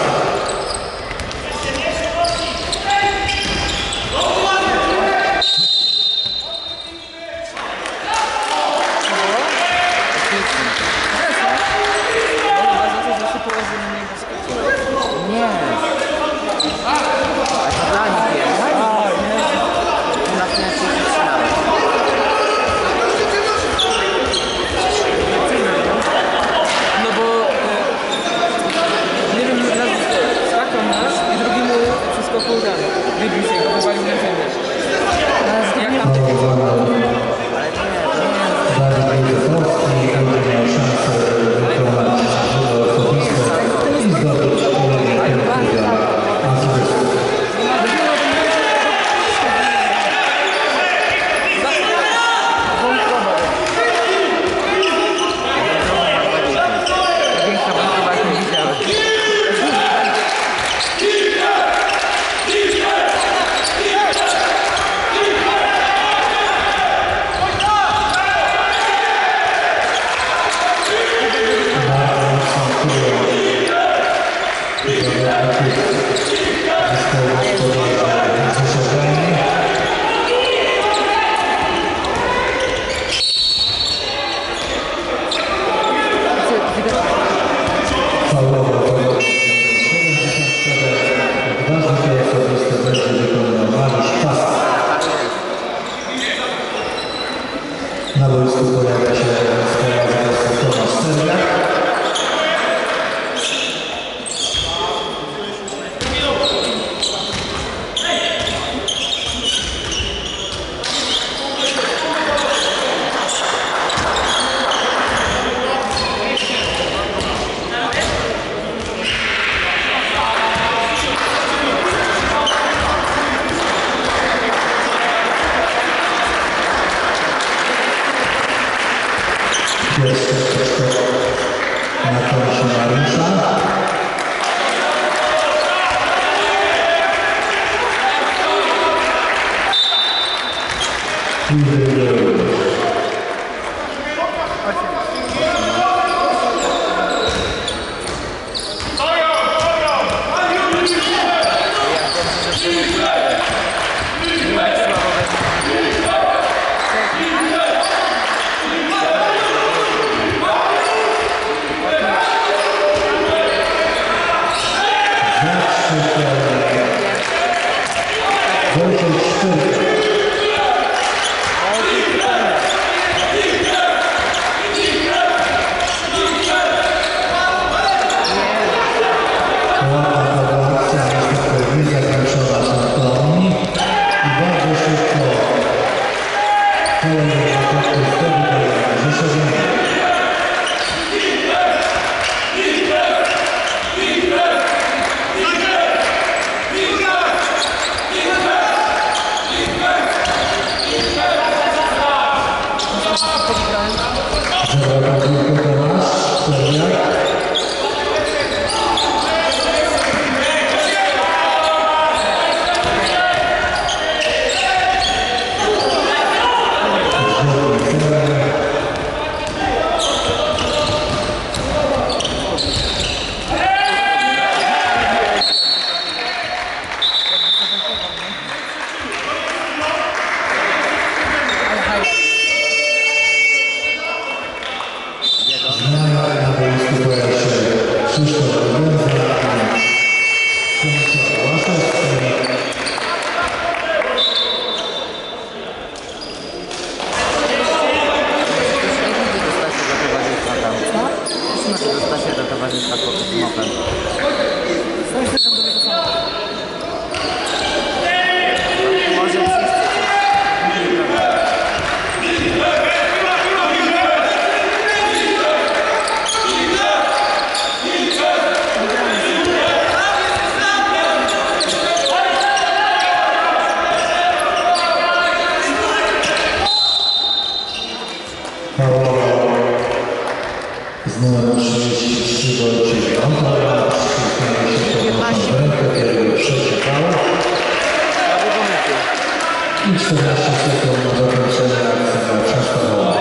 14 sekund na zakończenie akcji Częstochowa.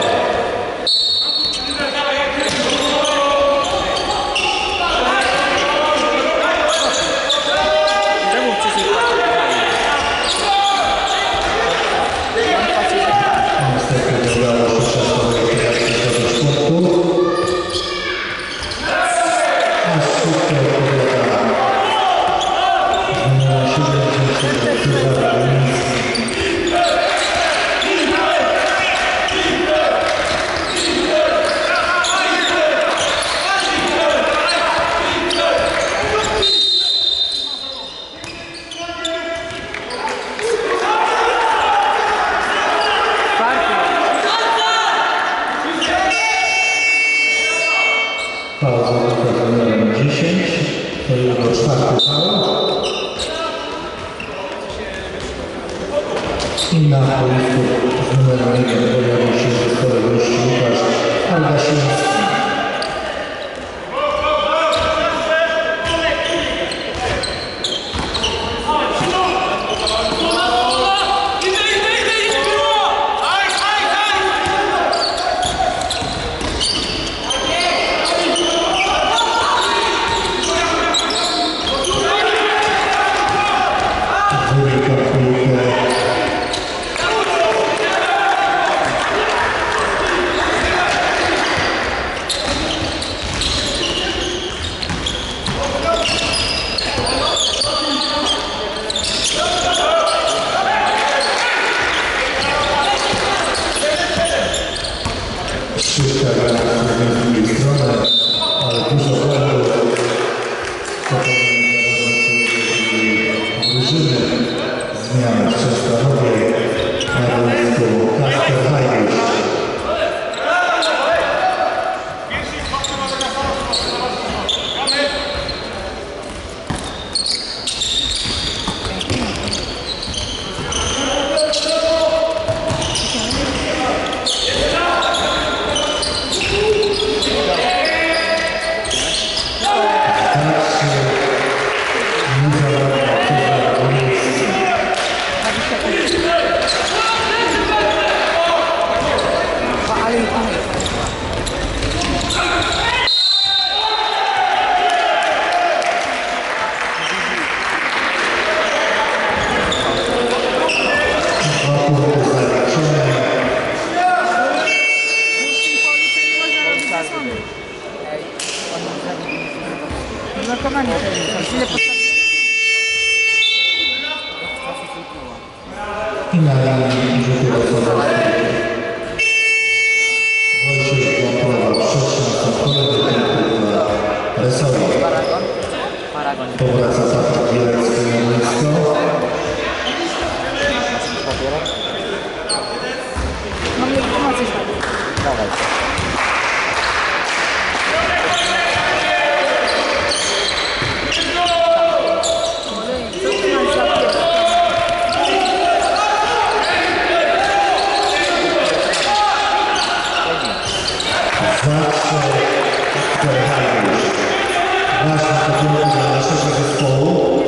Czemu wcześniej Niestety nie udało się Częstochowej zdobyć punktu. A szybko odpowiada numer 70 Cezar Goliński. Pauza z numerem 10, to jego czwarty faul. I na boisku z numerem 1 pojawił się zespoły gości Łukasz Aldasiński. Szybka gra z drugiej strony, ale dużo błędów drużyny. Zmiany w Częstochowie na boisku Kasper Hajdusz. Blokowanie. Ile postawić? I na linii rzutu osobowych Wojciech Błąkowa przyszła kolejny punkt dla Resowi. Powraca Patryk Bielecki na boisko. Mam legitymację tak. Dawaj. Ważny początek dla naszego zespołu.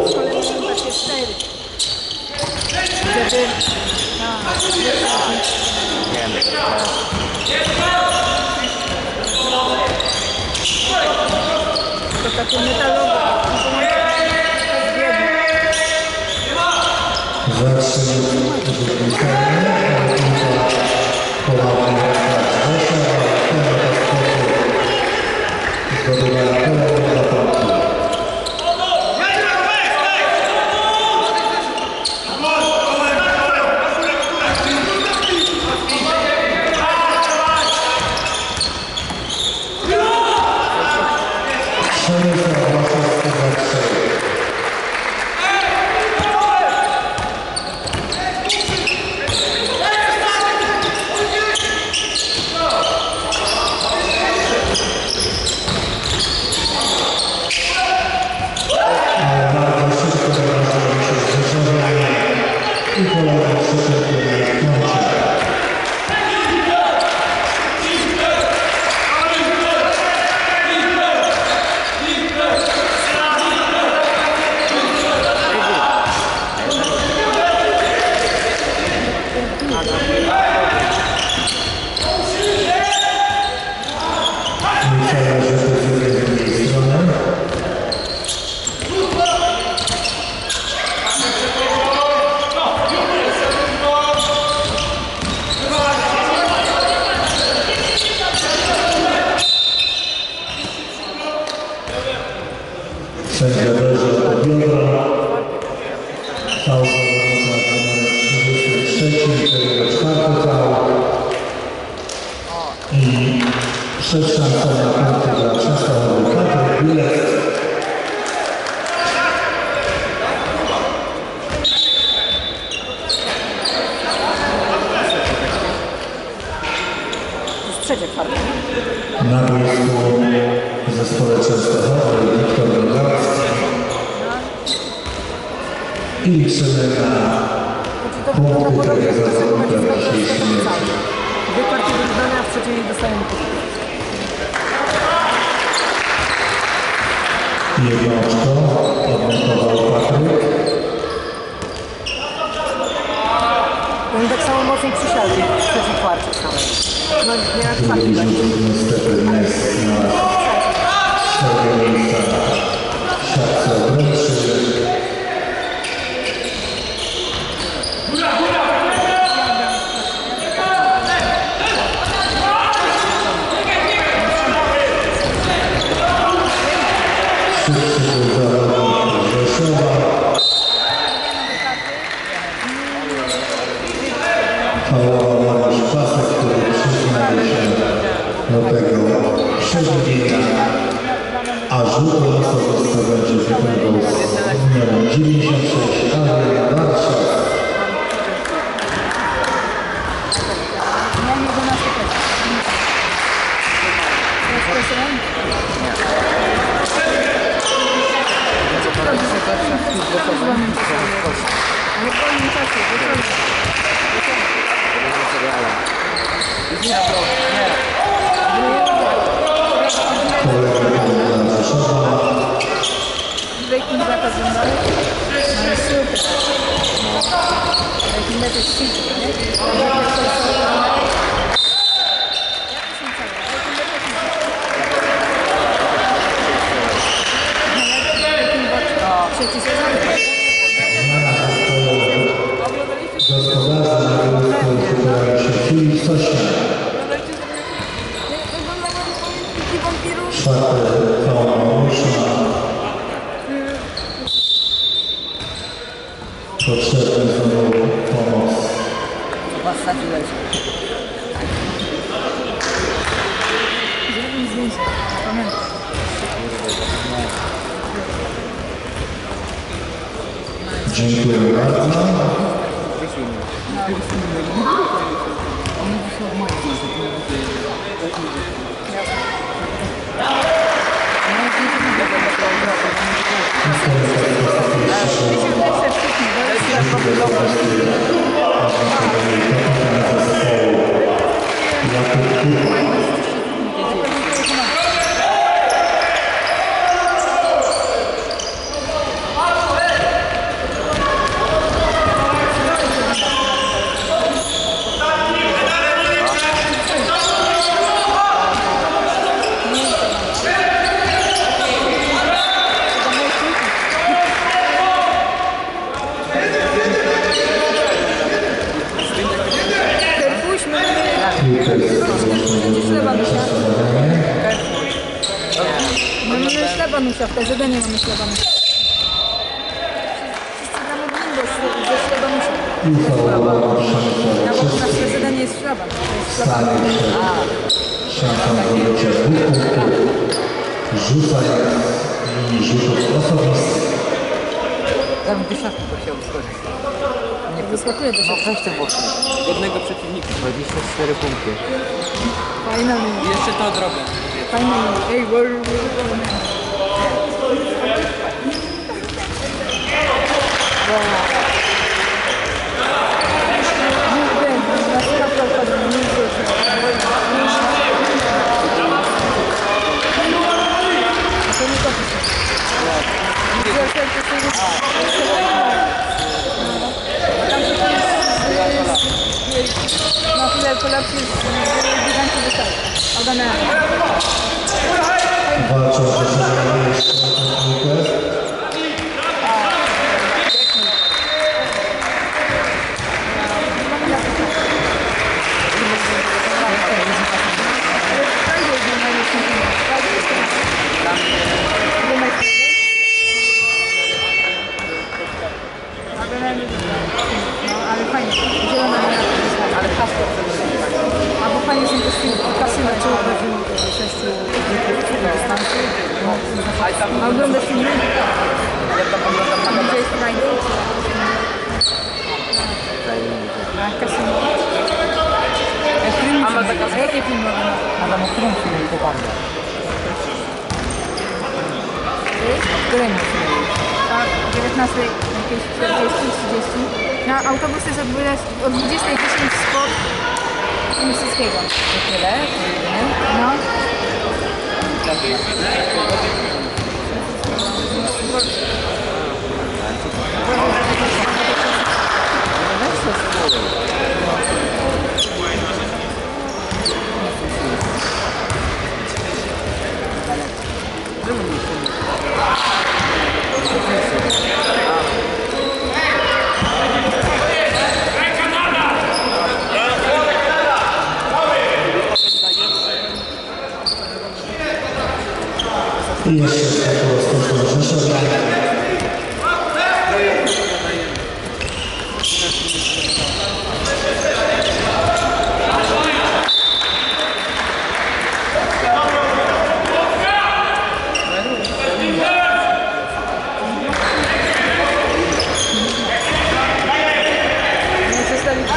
To takie metalowe. Zacznie rzut karny, ale tylko ponownie Zosia, a ten sposób zdobywa kolejne 2 punkty. sędzia leży od biodra. Faul zawodnika numer 33, tego czwarty faul. I przed szansą na punkty dla Częstochowy Patryk Bilecki. Trzecie kwarty. Na boisku w zespole Częstochowy Wiktor Rogalski. I liczymy na punkty tego zawodnika w dzisiejszym meczu. Dwie kwarty wyrównania, w trzeciej dostajemy punkty. Jedno oczko odnotował Patryk. On tak samo mocniej przysiadł w trzeciej kwarcie samej. No nie jak kwarty. Drugi rzut niestety nie jest na cztery miejsca w siatce obręczy. Paweł Mariusz Pasek, który przyznaje się do tego przewinienia, a rzut osobisty będzie wykonał z numerem 96 Adrian Warszaw. Breaking zakaz wyglądał. No i super. Breaking back jest super, nie? Jak to są całe? Breaking back trzeci sezon. Gospodarze na boisku wypowiadają się Filip Sośniak. Czwarty faul Mariusza. Potrzebny znowu pomoc. Was sadzi leży. Zrobił zdjęcie. Pamiętam. Dziękuję bardzo. Mamy ślebanusia, w KZD nie mamy ślebanusia. Wszyscy gramy w bingo ze ślebanusia. Nawet nasz KZD nie jest szlaban, to jest szlaban. Szansa na zdobycie 2 punktów. Rzucaj linii rzutów osobistych. Tam dyszawki chciał skoczyć. Nie wyskakuje do No siebie. weź te boki. Jednego przeciwnika. 24 punkty. Finally. I jeszcze to odrobię. Finally. Ej, na chwilę kolapsy z giganci wystawy. Oganałem. Walczą o posiadanie jeszcze technikę. Zielona na Ale hasło przegrywa. albo fajnie są też kasyny, czy Godzin 6 dystansu. A tam a oglądasz filmy? ja tam oglądam na Gdzie jest Friday? A kasyno? A ma taka A jakie filmy oglądasz? Adam, o którym filmie chłopamy? O którym filmie? A o 19, jakieś 40, 30. Na autobus jest od 20:10 spod Piłsudskiego. To tyle? No. Weź to spróbuj. I jeszcze taką stopę Rzeszowa. Nie przestali.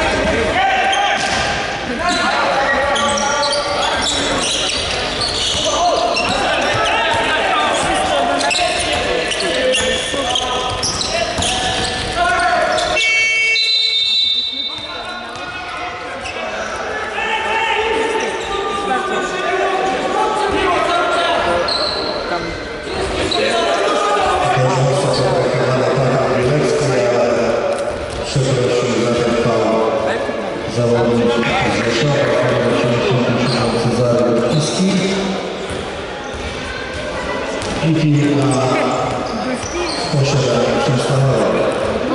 Przeprosił za ten faul zawodnik z Rzeszowa, Cezary Orkiski. I film na posiadanie przystanowe.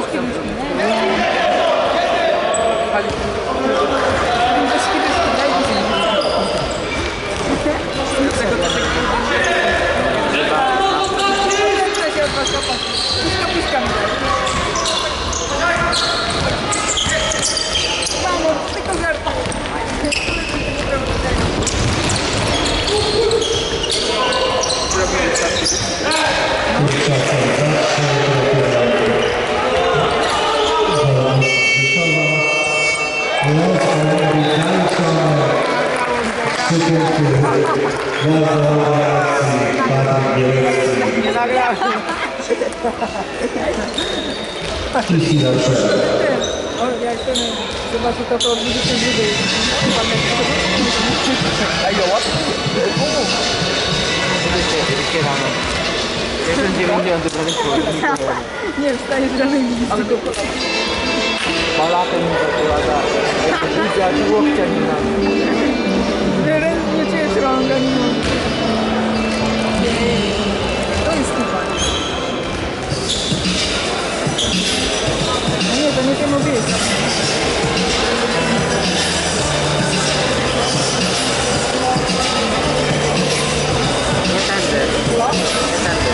Mamo, tylko żartuję. Kurczaka zawsze Rzeszowa. Łączka Witajczona. 3 punkty. Bardzo reakcji. Patryk Bielecki. Nie nagrałem. I chwila przerwy. O, jak ten zobaczy to od 22. Ej, jo, łap. Jestem 90 prawie Nie wstajesz żadnej wizyty. ale go malatem mi zakłada. Jak łokcia nie ma. Nie czujesz rąk, ani nóg. To jest chyba. No nie, to nie tym mówisz. Nie tędy. Nie tędy.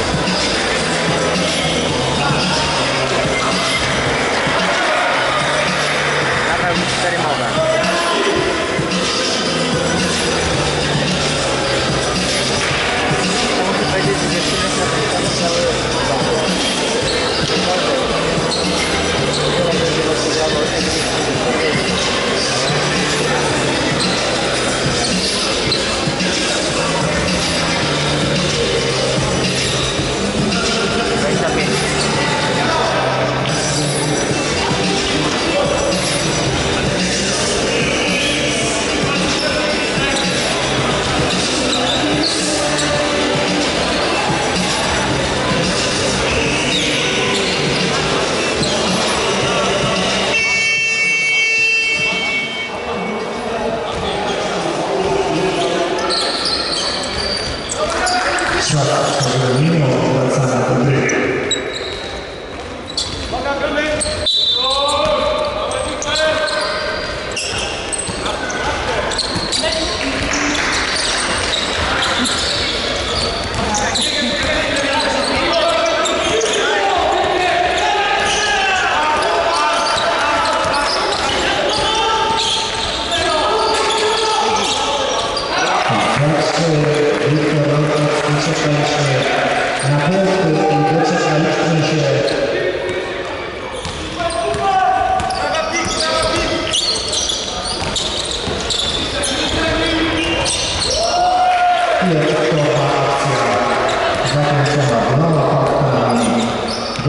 Napełnić 4 mowe. To muszę powiedzieć, że dziewczyny się napisały cały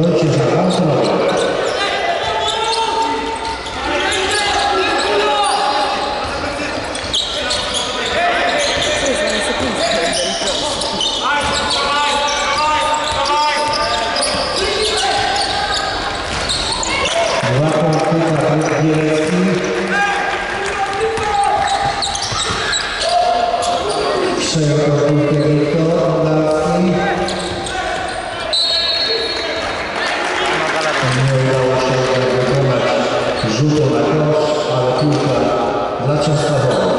Wojciecha Wątroba. Dwa punkty dla Patryk Bielecki. Przejął piłkę Wiktor Odalski. Nie udało się wykonać rzutu na kosz, ale piłka dla Częstochowy.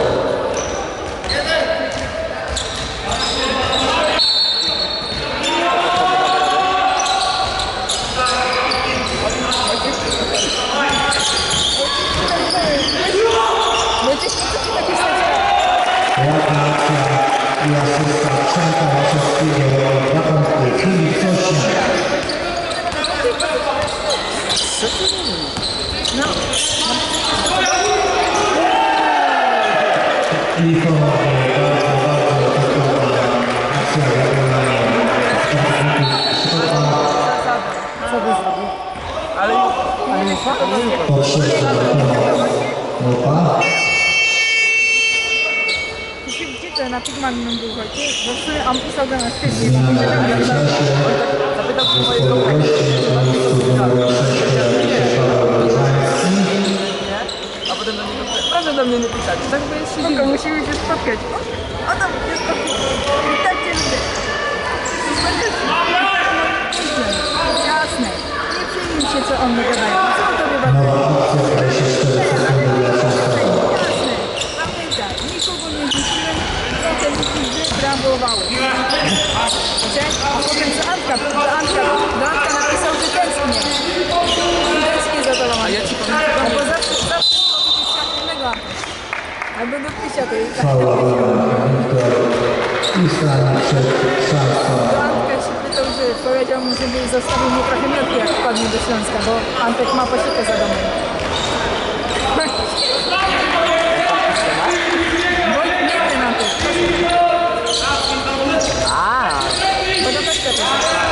Ładna akcja i asysta Przemka Waszewskiego. 2 punkty. Filip Sośniak. I ponownie bardzo efektywna akcja wykonania Co by zrobił? Ale nie po trzecie wykonał Mopa. Gdzie na Pigmaniną był Wojciech? Bo w sumie on pisał do nas wcześniej. Zmiana w międzyczasie. Zespoły gości na miejscu numer 6 pojawił się Paweł Brzezański. A potem do mnie proszę do mnie nie pisać, tak bo jest Spoko, musimy się spotkać. O tam jest to. I tak cię lubię. Jasne. Nie przyjmij się, co on mi gadają. Co on tobie bardzo? Nowa akcja 24 sekundy dla Częstochowy. Jasne. Pamiętaj, nikogo nie rzuciłem, trochę mi gry brabowały. A potem co Antka napisał, że tęsknię. Tęsknię za tobą. A ja ci powiem, Bo zawsze mogę być szachownego Antka. Albo do picia to jest tak. Faula wykonana Wiktor i stanie przed szansą. Antek się pytał, że powiedział mu, żeby zostawił mu trochę miotki, jak wpadnie do Śląska, bo Antek ma posiłkę za domem. Bo nie ten Antek. Podoba się to.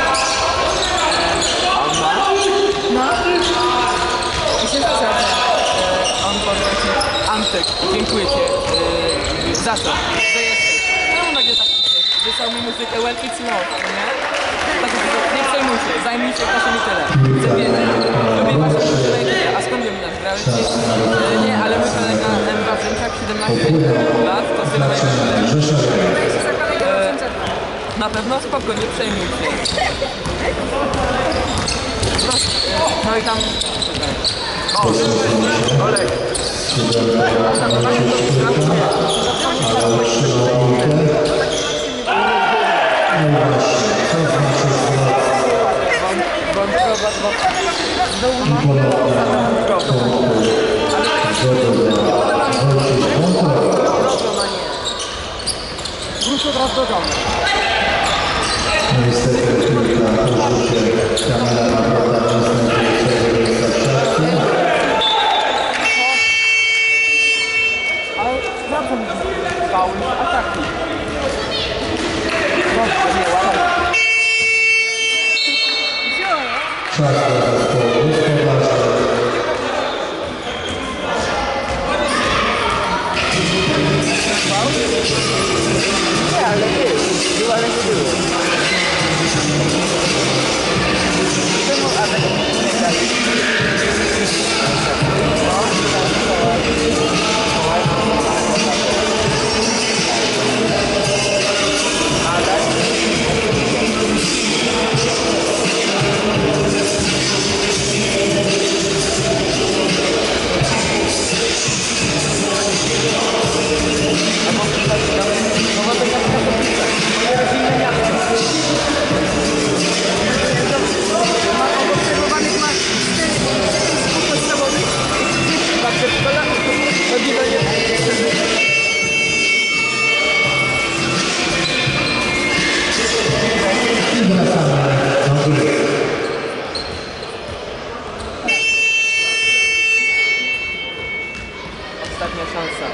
No. I się zasadza. on powiedział ci, Antek, dziękuję ci za to, że jesteś. No nagle tak wysłał mi muzykę Well It's Love, nie? Tak, nie przejmuj się, zajmij się proszę mi tyle. Chcę wiedzieć, lubię waszą muzykę, a skąd ją znasz? Grałeś gdzieś? Nie, ale mój kolega M. Wawrzynczak, 17 lat, to tyle Weź się za kolegę do Brzęczaka. na pewno spoko, nie przejmuj się. No i tam... Olek. Ale utrzymał piłkę. No i właśnie, co znaczy i ponownie Wojciech Wątroba. Wróć od razu do domu. Niestety piłka po rzucie Kamila Nagroda przystępuje miejsca w siatce. Ale wracam z faul, ataki. Dobrze, nie ładnie. Czas dla zespołu gospodarzy. Nie, ale był, ale nie było. Czemu atak nie daje? I wracamy do gry. Ostatnia szansa.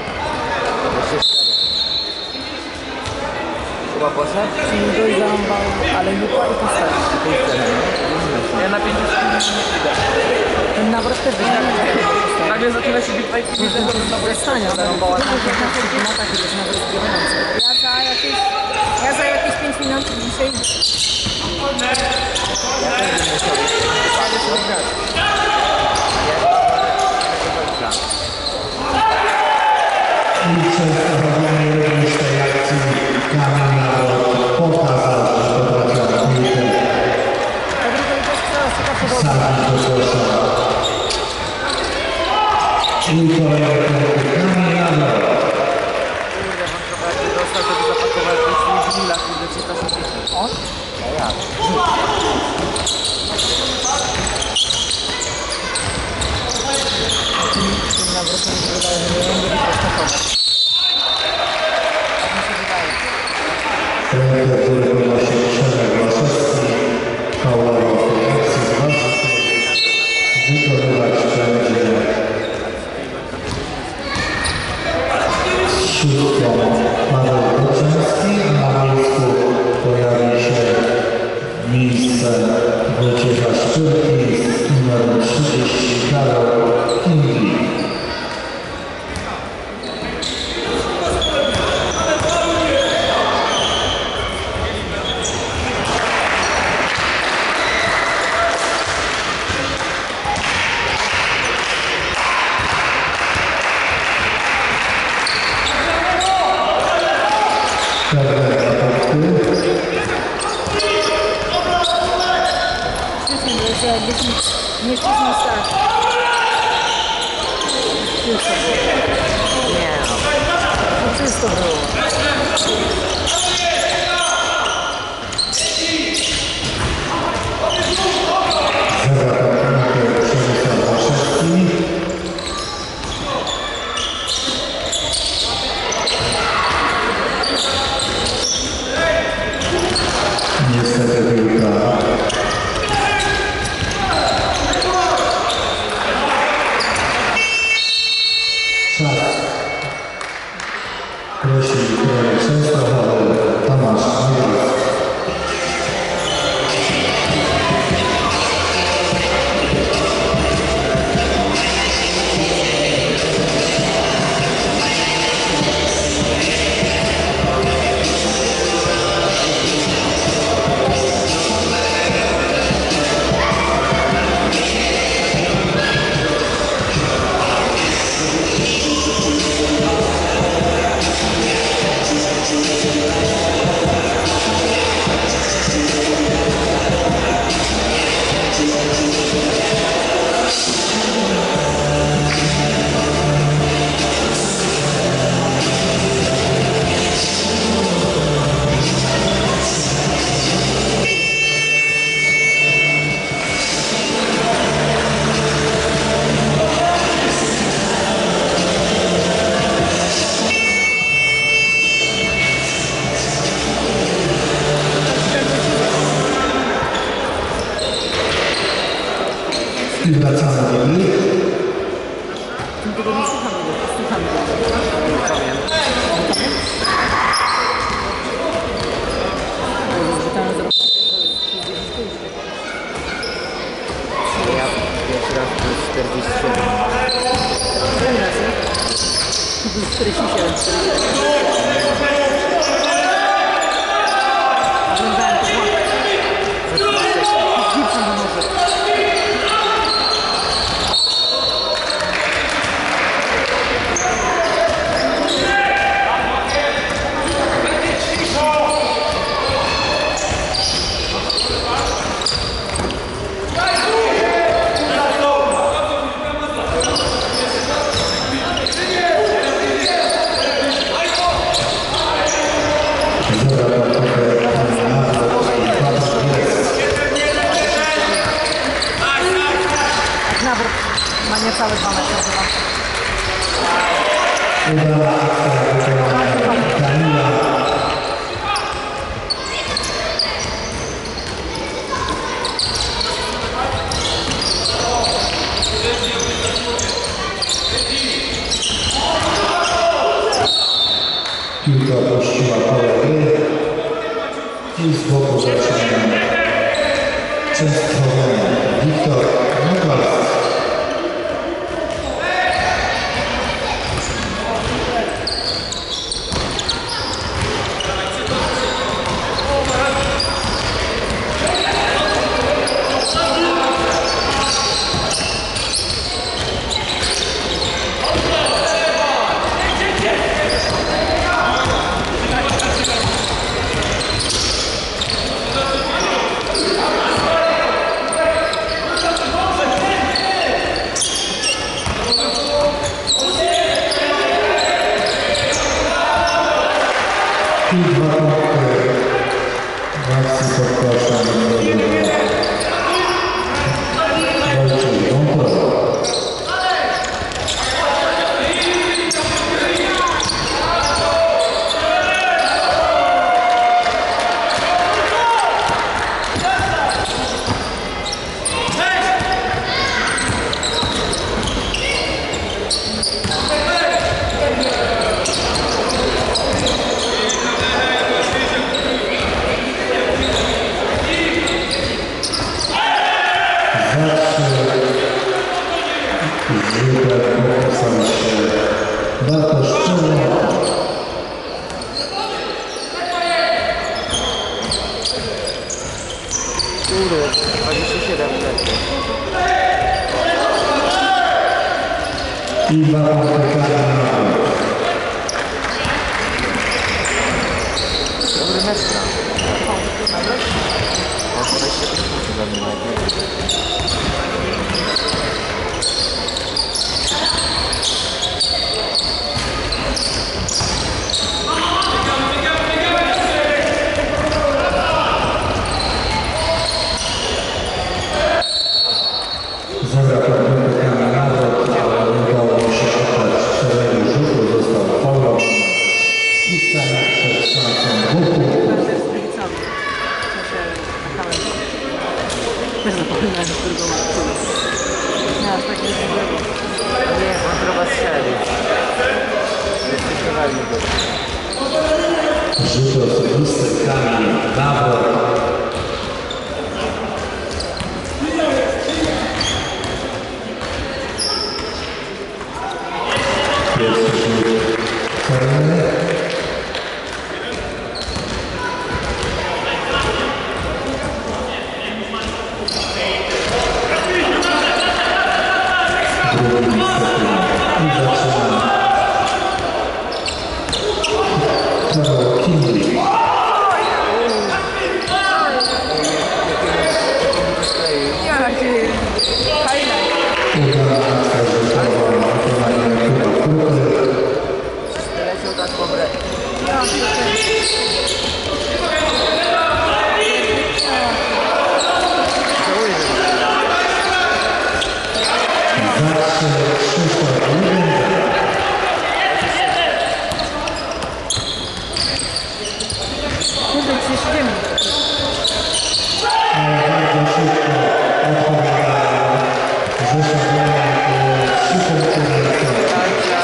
Chyba poszedł? Czyli dojrzałam, ale nie płaci postaci. Ja na 5 nie idę. Ten nawrót też wygląda. Nagle zaczyna się bitwa i widzę, że to Dobry stanie, zarąbała tam na taki jest nawrót zbierający. Ja za jakieś 5 minut dzisiaj. I przez zachowanie również tej akcji Kamil Nawrot pokazał, że potrafią piłkę wsadzić do kosza. I kolejny punkty Kamil Nawrot. jakby dostał, to by zapakował jakieś mila, kurde 360. On? No ja. Tym nawrotem mi się wydaje, że nie będzie wyprostować. Tak mi się wydaje. Rękę w górę wynosi Przemek Łaszewski. Kołowo w tej akcji z Waszkiem. Wykonywać będzie szóstką Paweł Boczewski, a na miejscu pojawi się miejsce Wojciecha Szczyrki z numerem 30 Karol Kingi. Śmiesznie, że jakbyś nie wcisnął start. Czysto było. Nie no. No czysto było. Zagadnięty Przemysław Waszewski. Niestety piłka czas. Prosi trener Częstochowy Tomasz Milas. I wracamy do nich. Tylko nie słuchamy go, słuchamy go. Pamiętam. Zbytamy za rok. Ja pierwszy raz to jest 47. Ile razy? To był 47, 47. Oglądałem to z Gipsem do morza. Nawrót ma niecałe 2 metry chyba. Udana akcja wykonania Kamila. Piłka opuściła pole gry i z boku zaczyna Częstochowa. Rzutem popisał się Bartosz Czerwony. Kurde, 27 metrów. I 2 punkty karne. Dobry mecz gra. O 25 punktów za mnie najpierw. Zagrał punkty karne Nawrot, ale nie udało mu się oddać celego rzutu, został faulowany i stanie przed szansą 2 punktów. Też zapominałem, którego ma. Nie, aż tak nie złego. Nie, on chyba strzelił. Wyśpiewali go. Rzut osobisty Kamil Nawrot. Pierwszy rzut karny. Drugi niestety i zaczyna Karol Kindli. Jaki highlight. Udana akcja rzutowa na wykonanie Kuba Krukel. Leciał tak po breku. Ja Żałuję, że Zawsze Krzysztof Lewenda. kurde, 39. Ale bardzo szybko odpowiada Rzeszów Lemek 3 punkty na cel.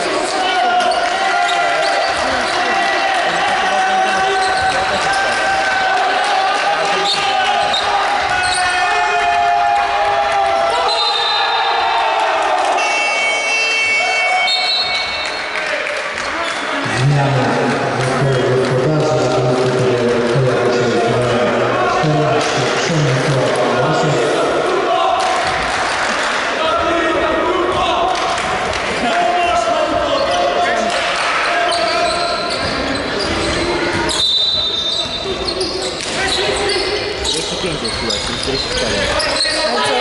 Zmiana zespołu gospodarzy, które pojawia się w 14 Przemysław Łaszek. jest siła, czyli 44. Ale co,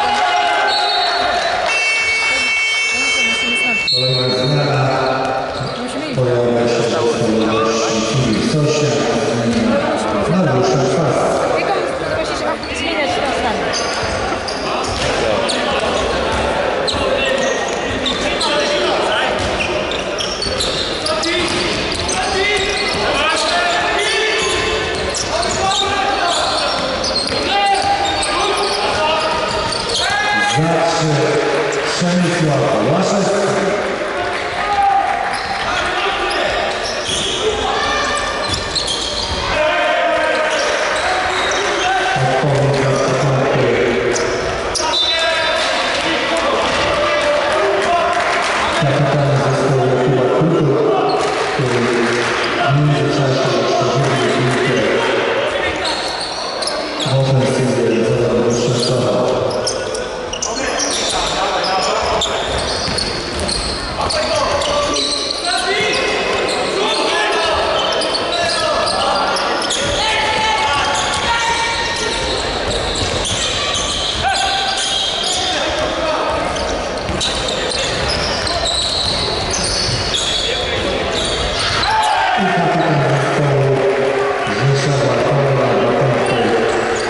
musimy znać. Kolejna zmiana Musimy iść. pojawia się w kolejności Filip Sosia, Mariusza Fast. Jaką musisz zmieniać tą stronę? Zacznie Przemysław Łaszek. Odpowiedź na początku kapitana zespołu Kuba Krukel, który w międzyczasie przeżył piłkę w ofensywie zadał do Częstochowa. I kapitan zespołu Rzeszowa Konrad Batonko.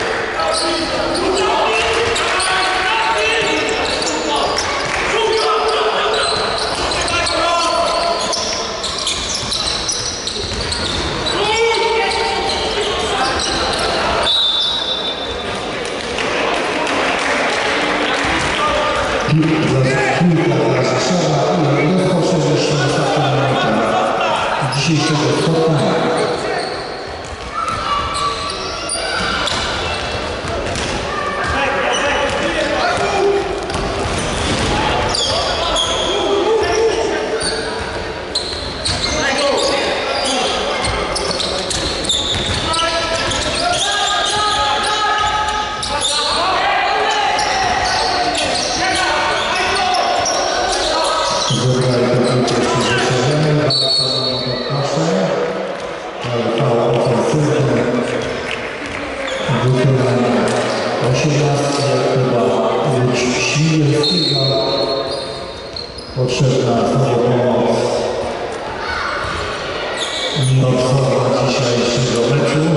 Piłka dla Rzeszowa i rozpoczęliśmy ostatnią minutę dzisiejszego spotkania. potrzebna znowu pomoc Norfowa dzisiejszego meczu.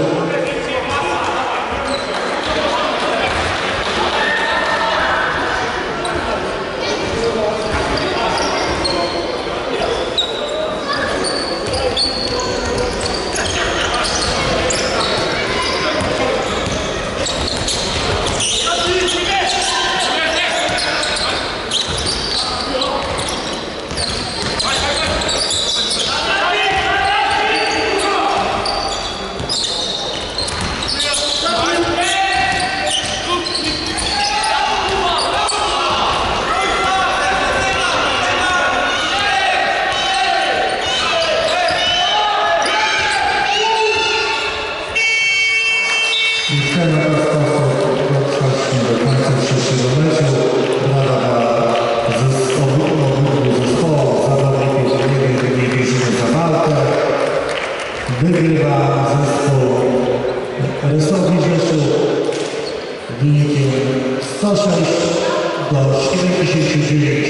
I w ten oto sposób dotrwaliśmy do końca dzisiejszego meczu. Brawa dla obydwu zespołów, zawodników drugiej drużyny za walkę. Wygrywa zespół Rysowi Rzeszów wynikiem 106 do 79.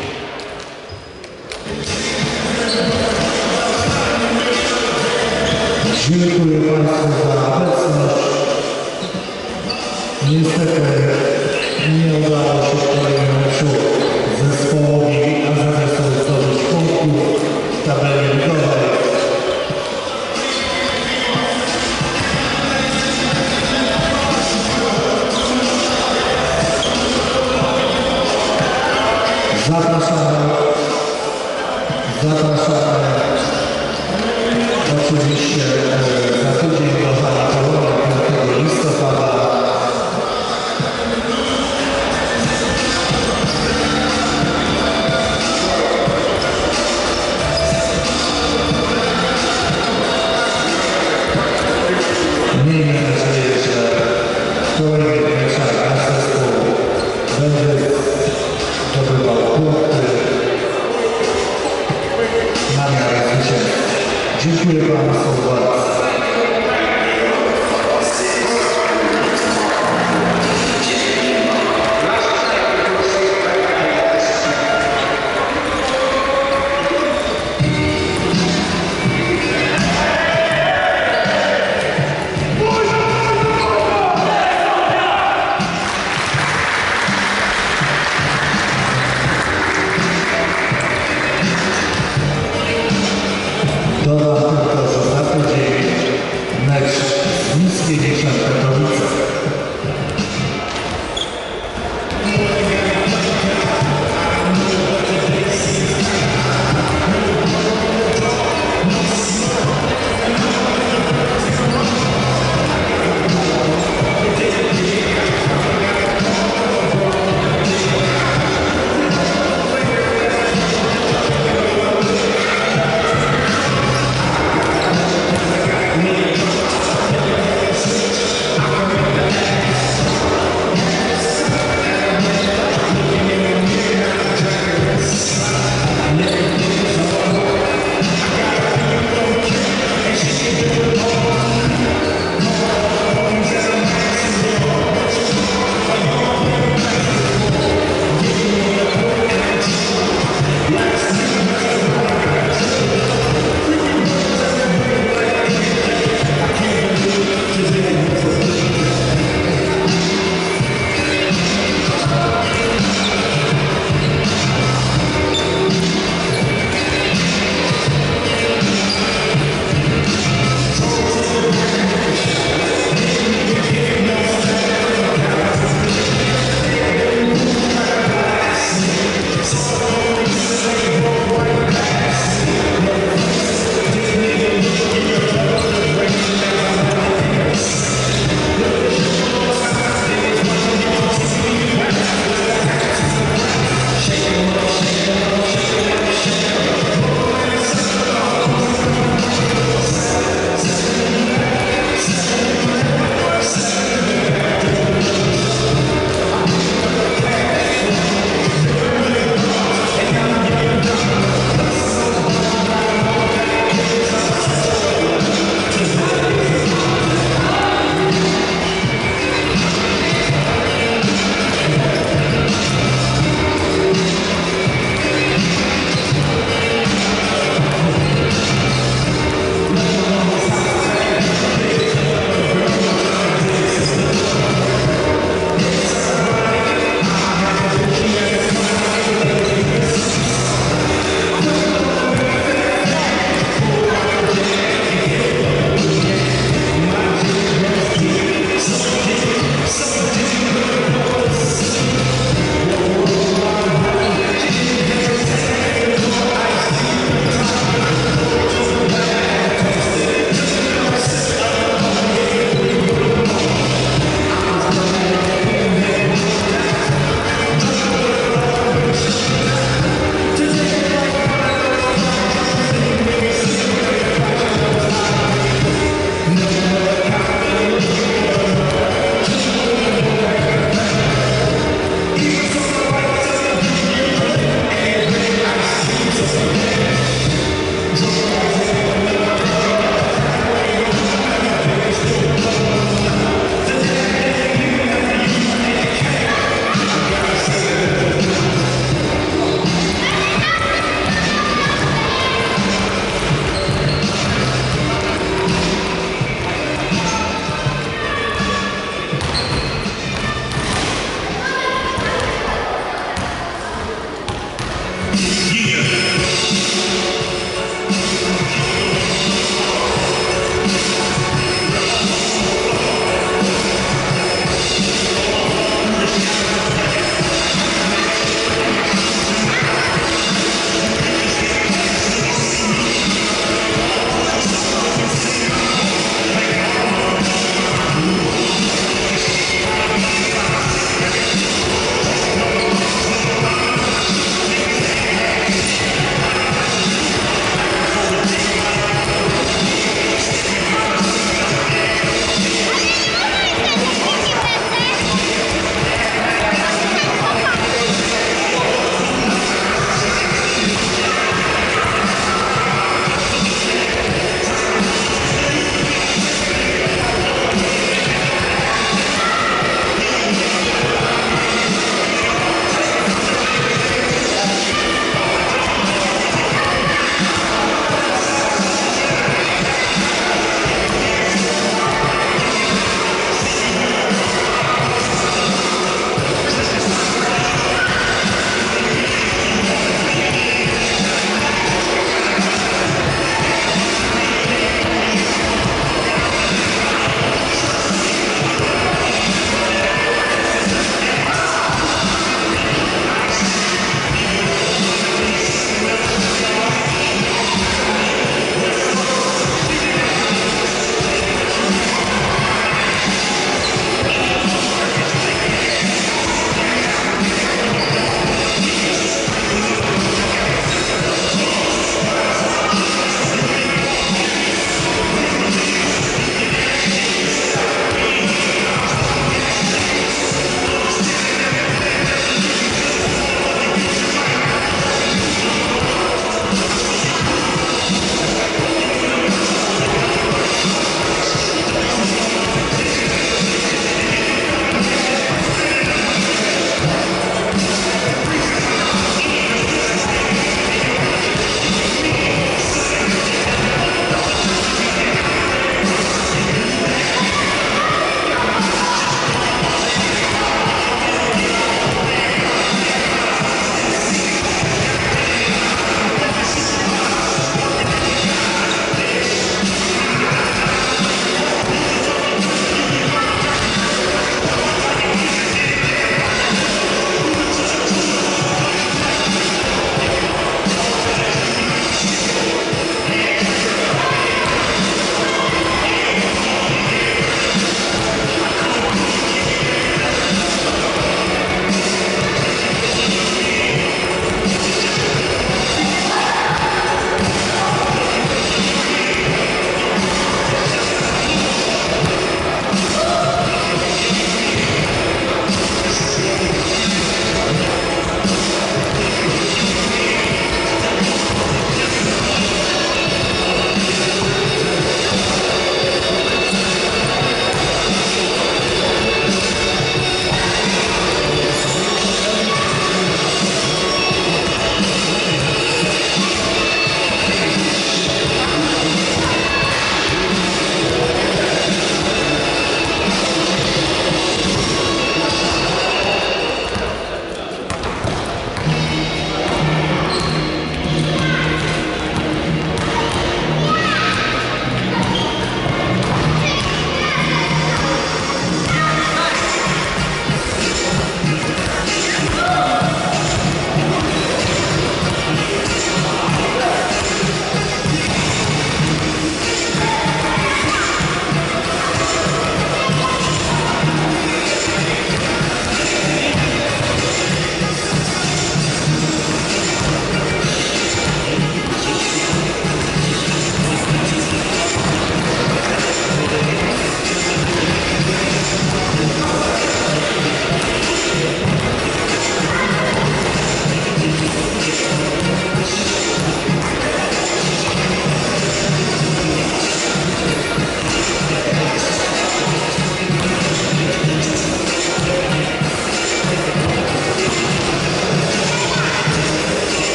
Dziękuję Państwu za obecność. Niestety nie udało się w kolejnym meczu zespołowi AZS-u zdobyć punktów w tabeli ligowej. Zapraszamy oczywiście za tydzień do hali Polonia 5 listopada. Miejmy nadzieję, że w kolejnych meczach nasz zespół będzie zdobywał punkty na miarę zwycięstwa. Dziękuję Państwu bardzo.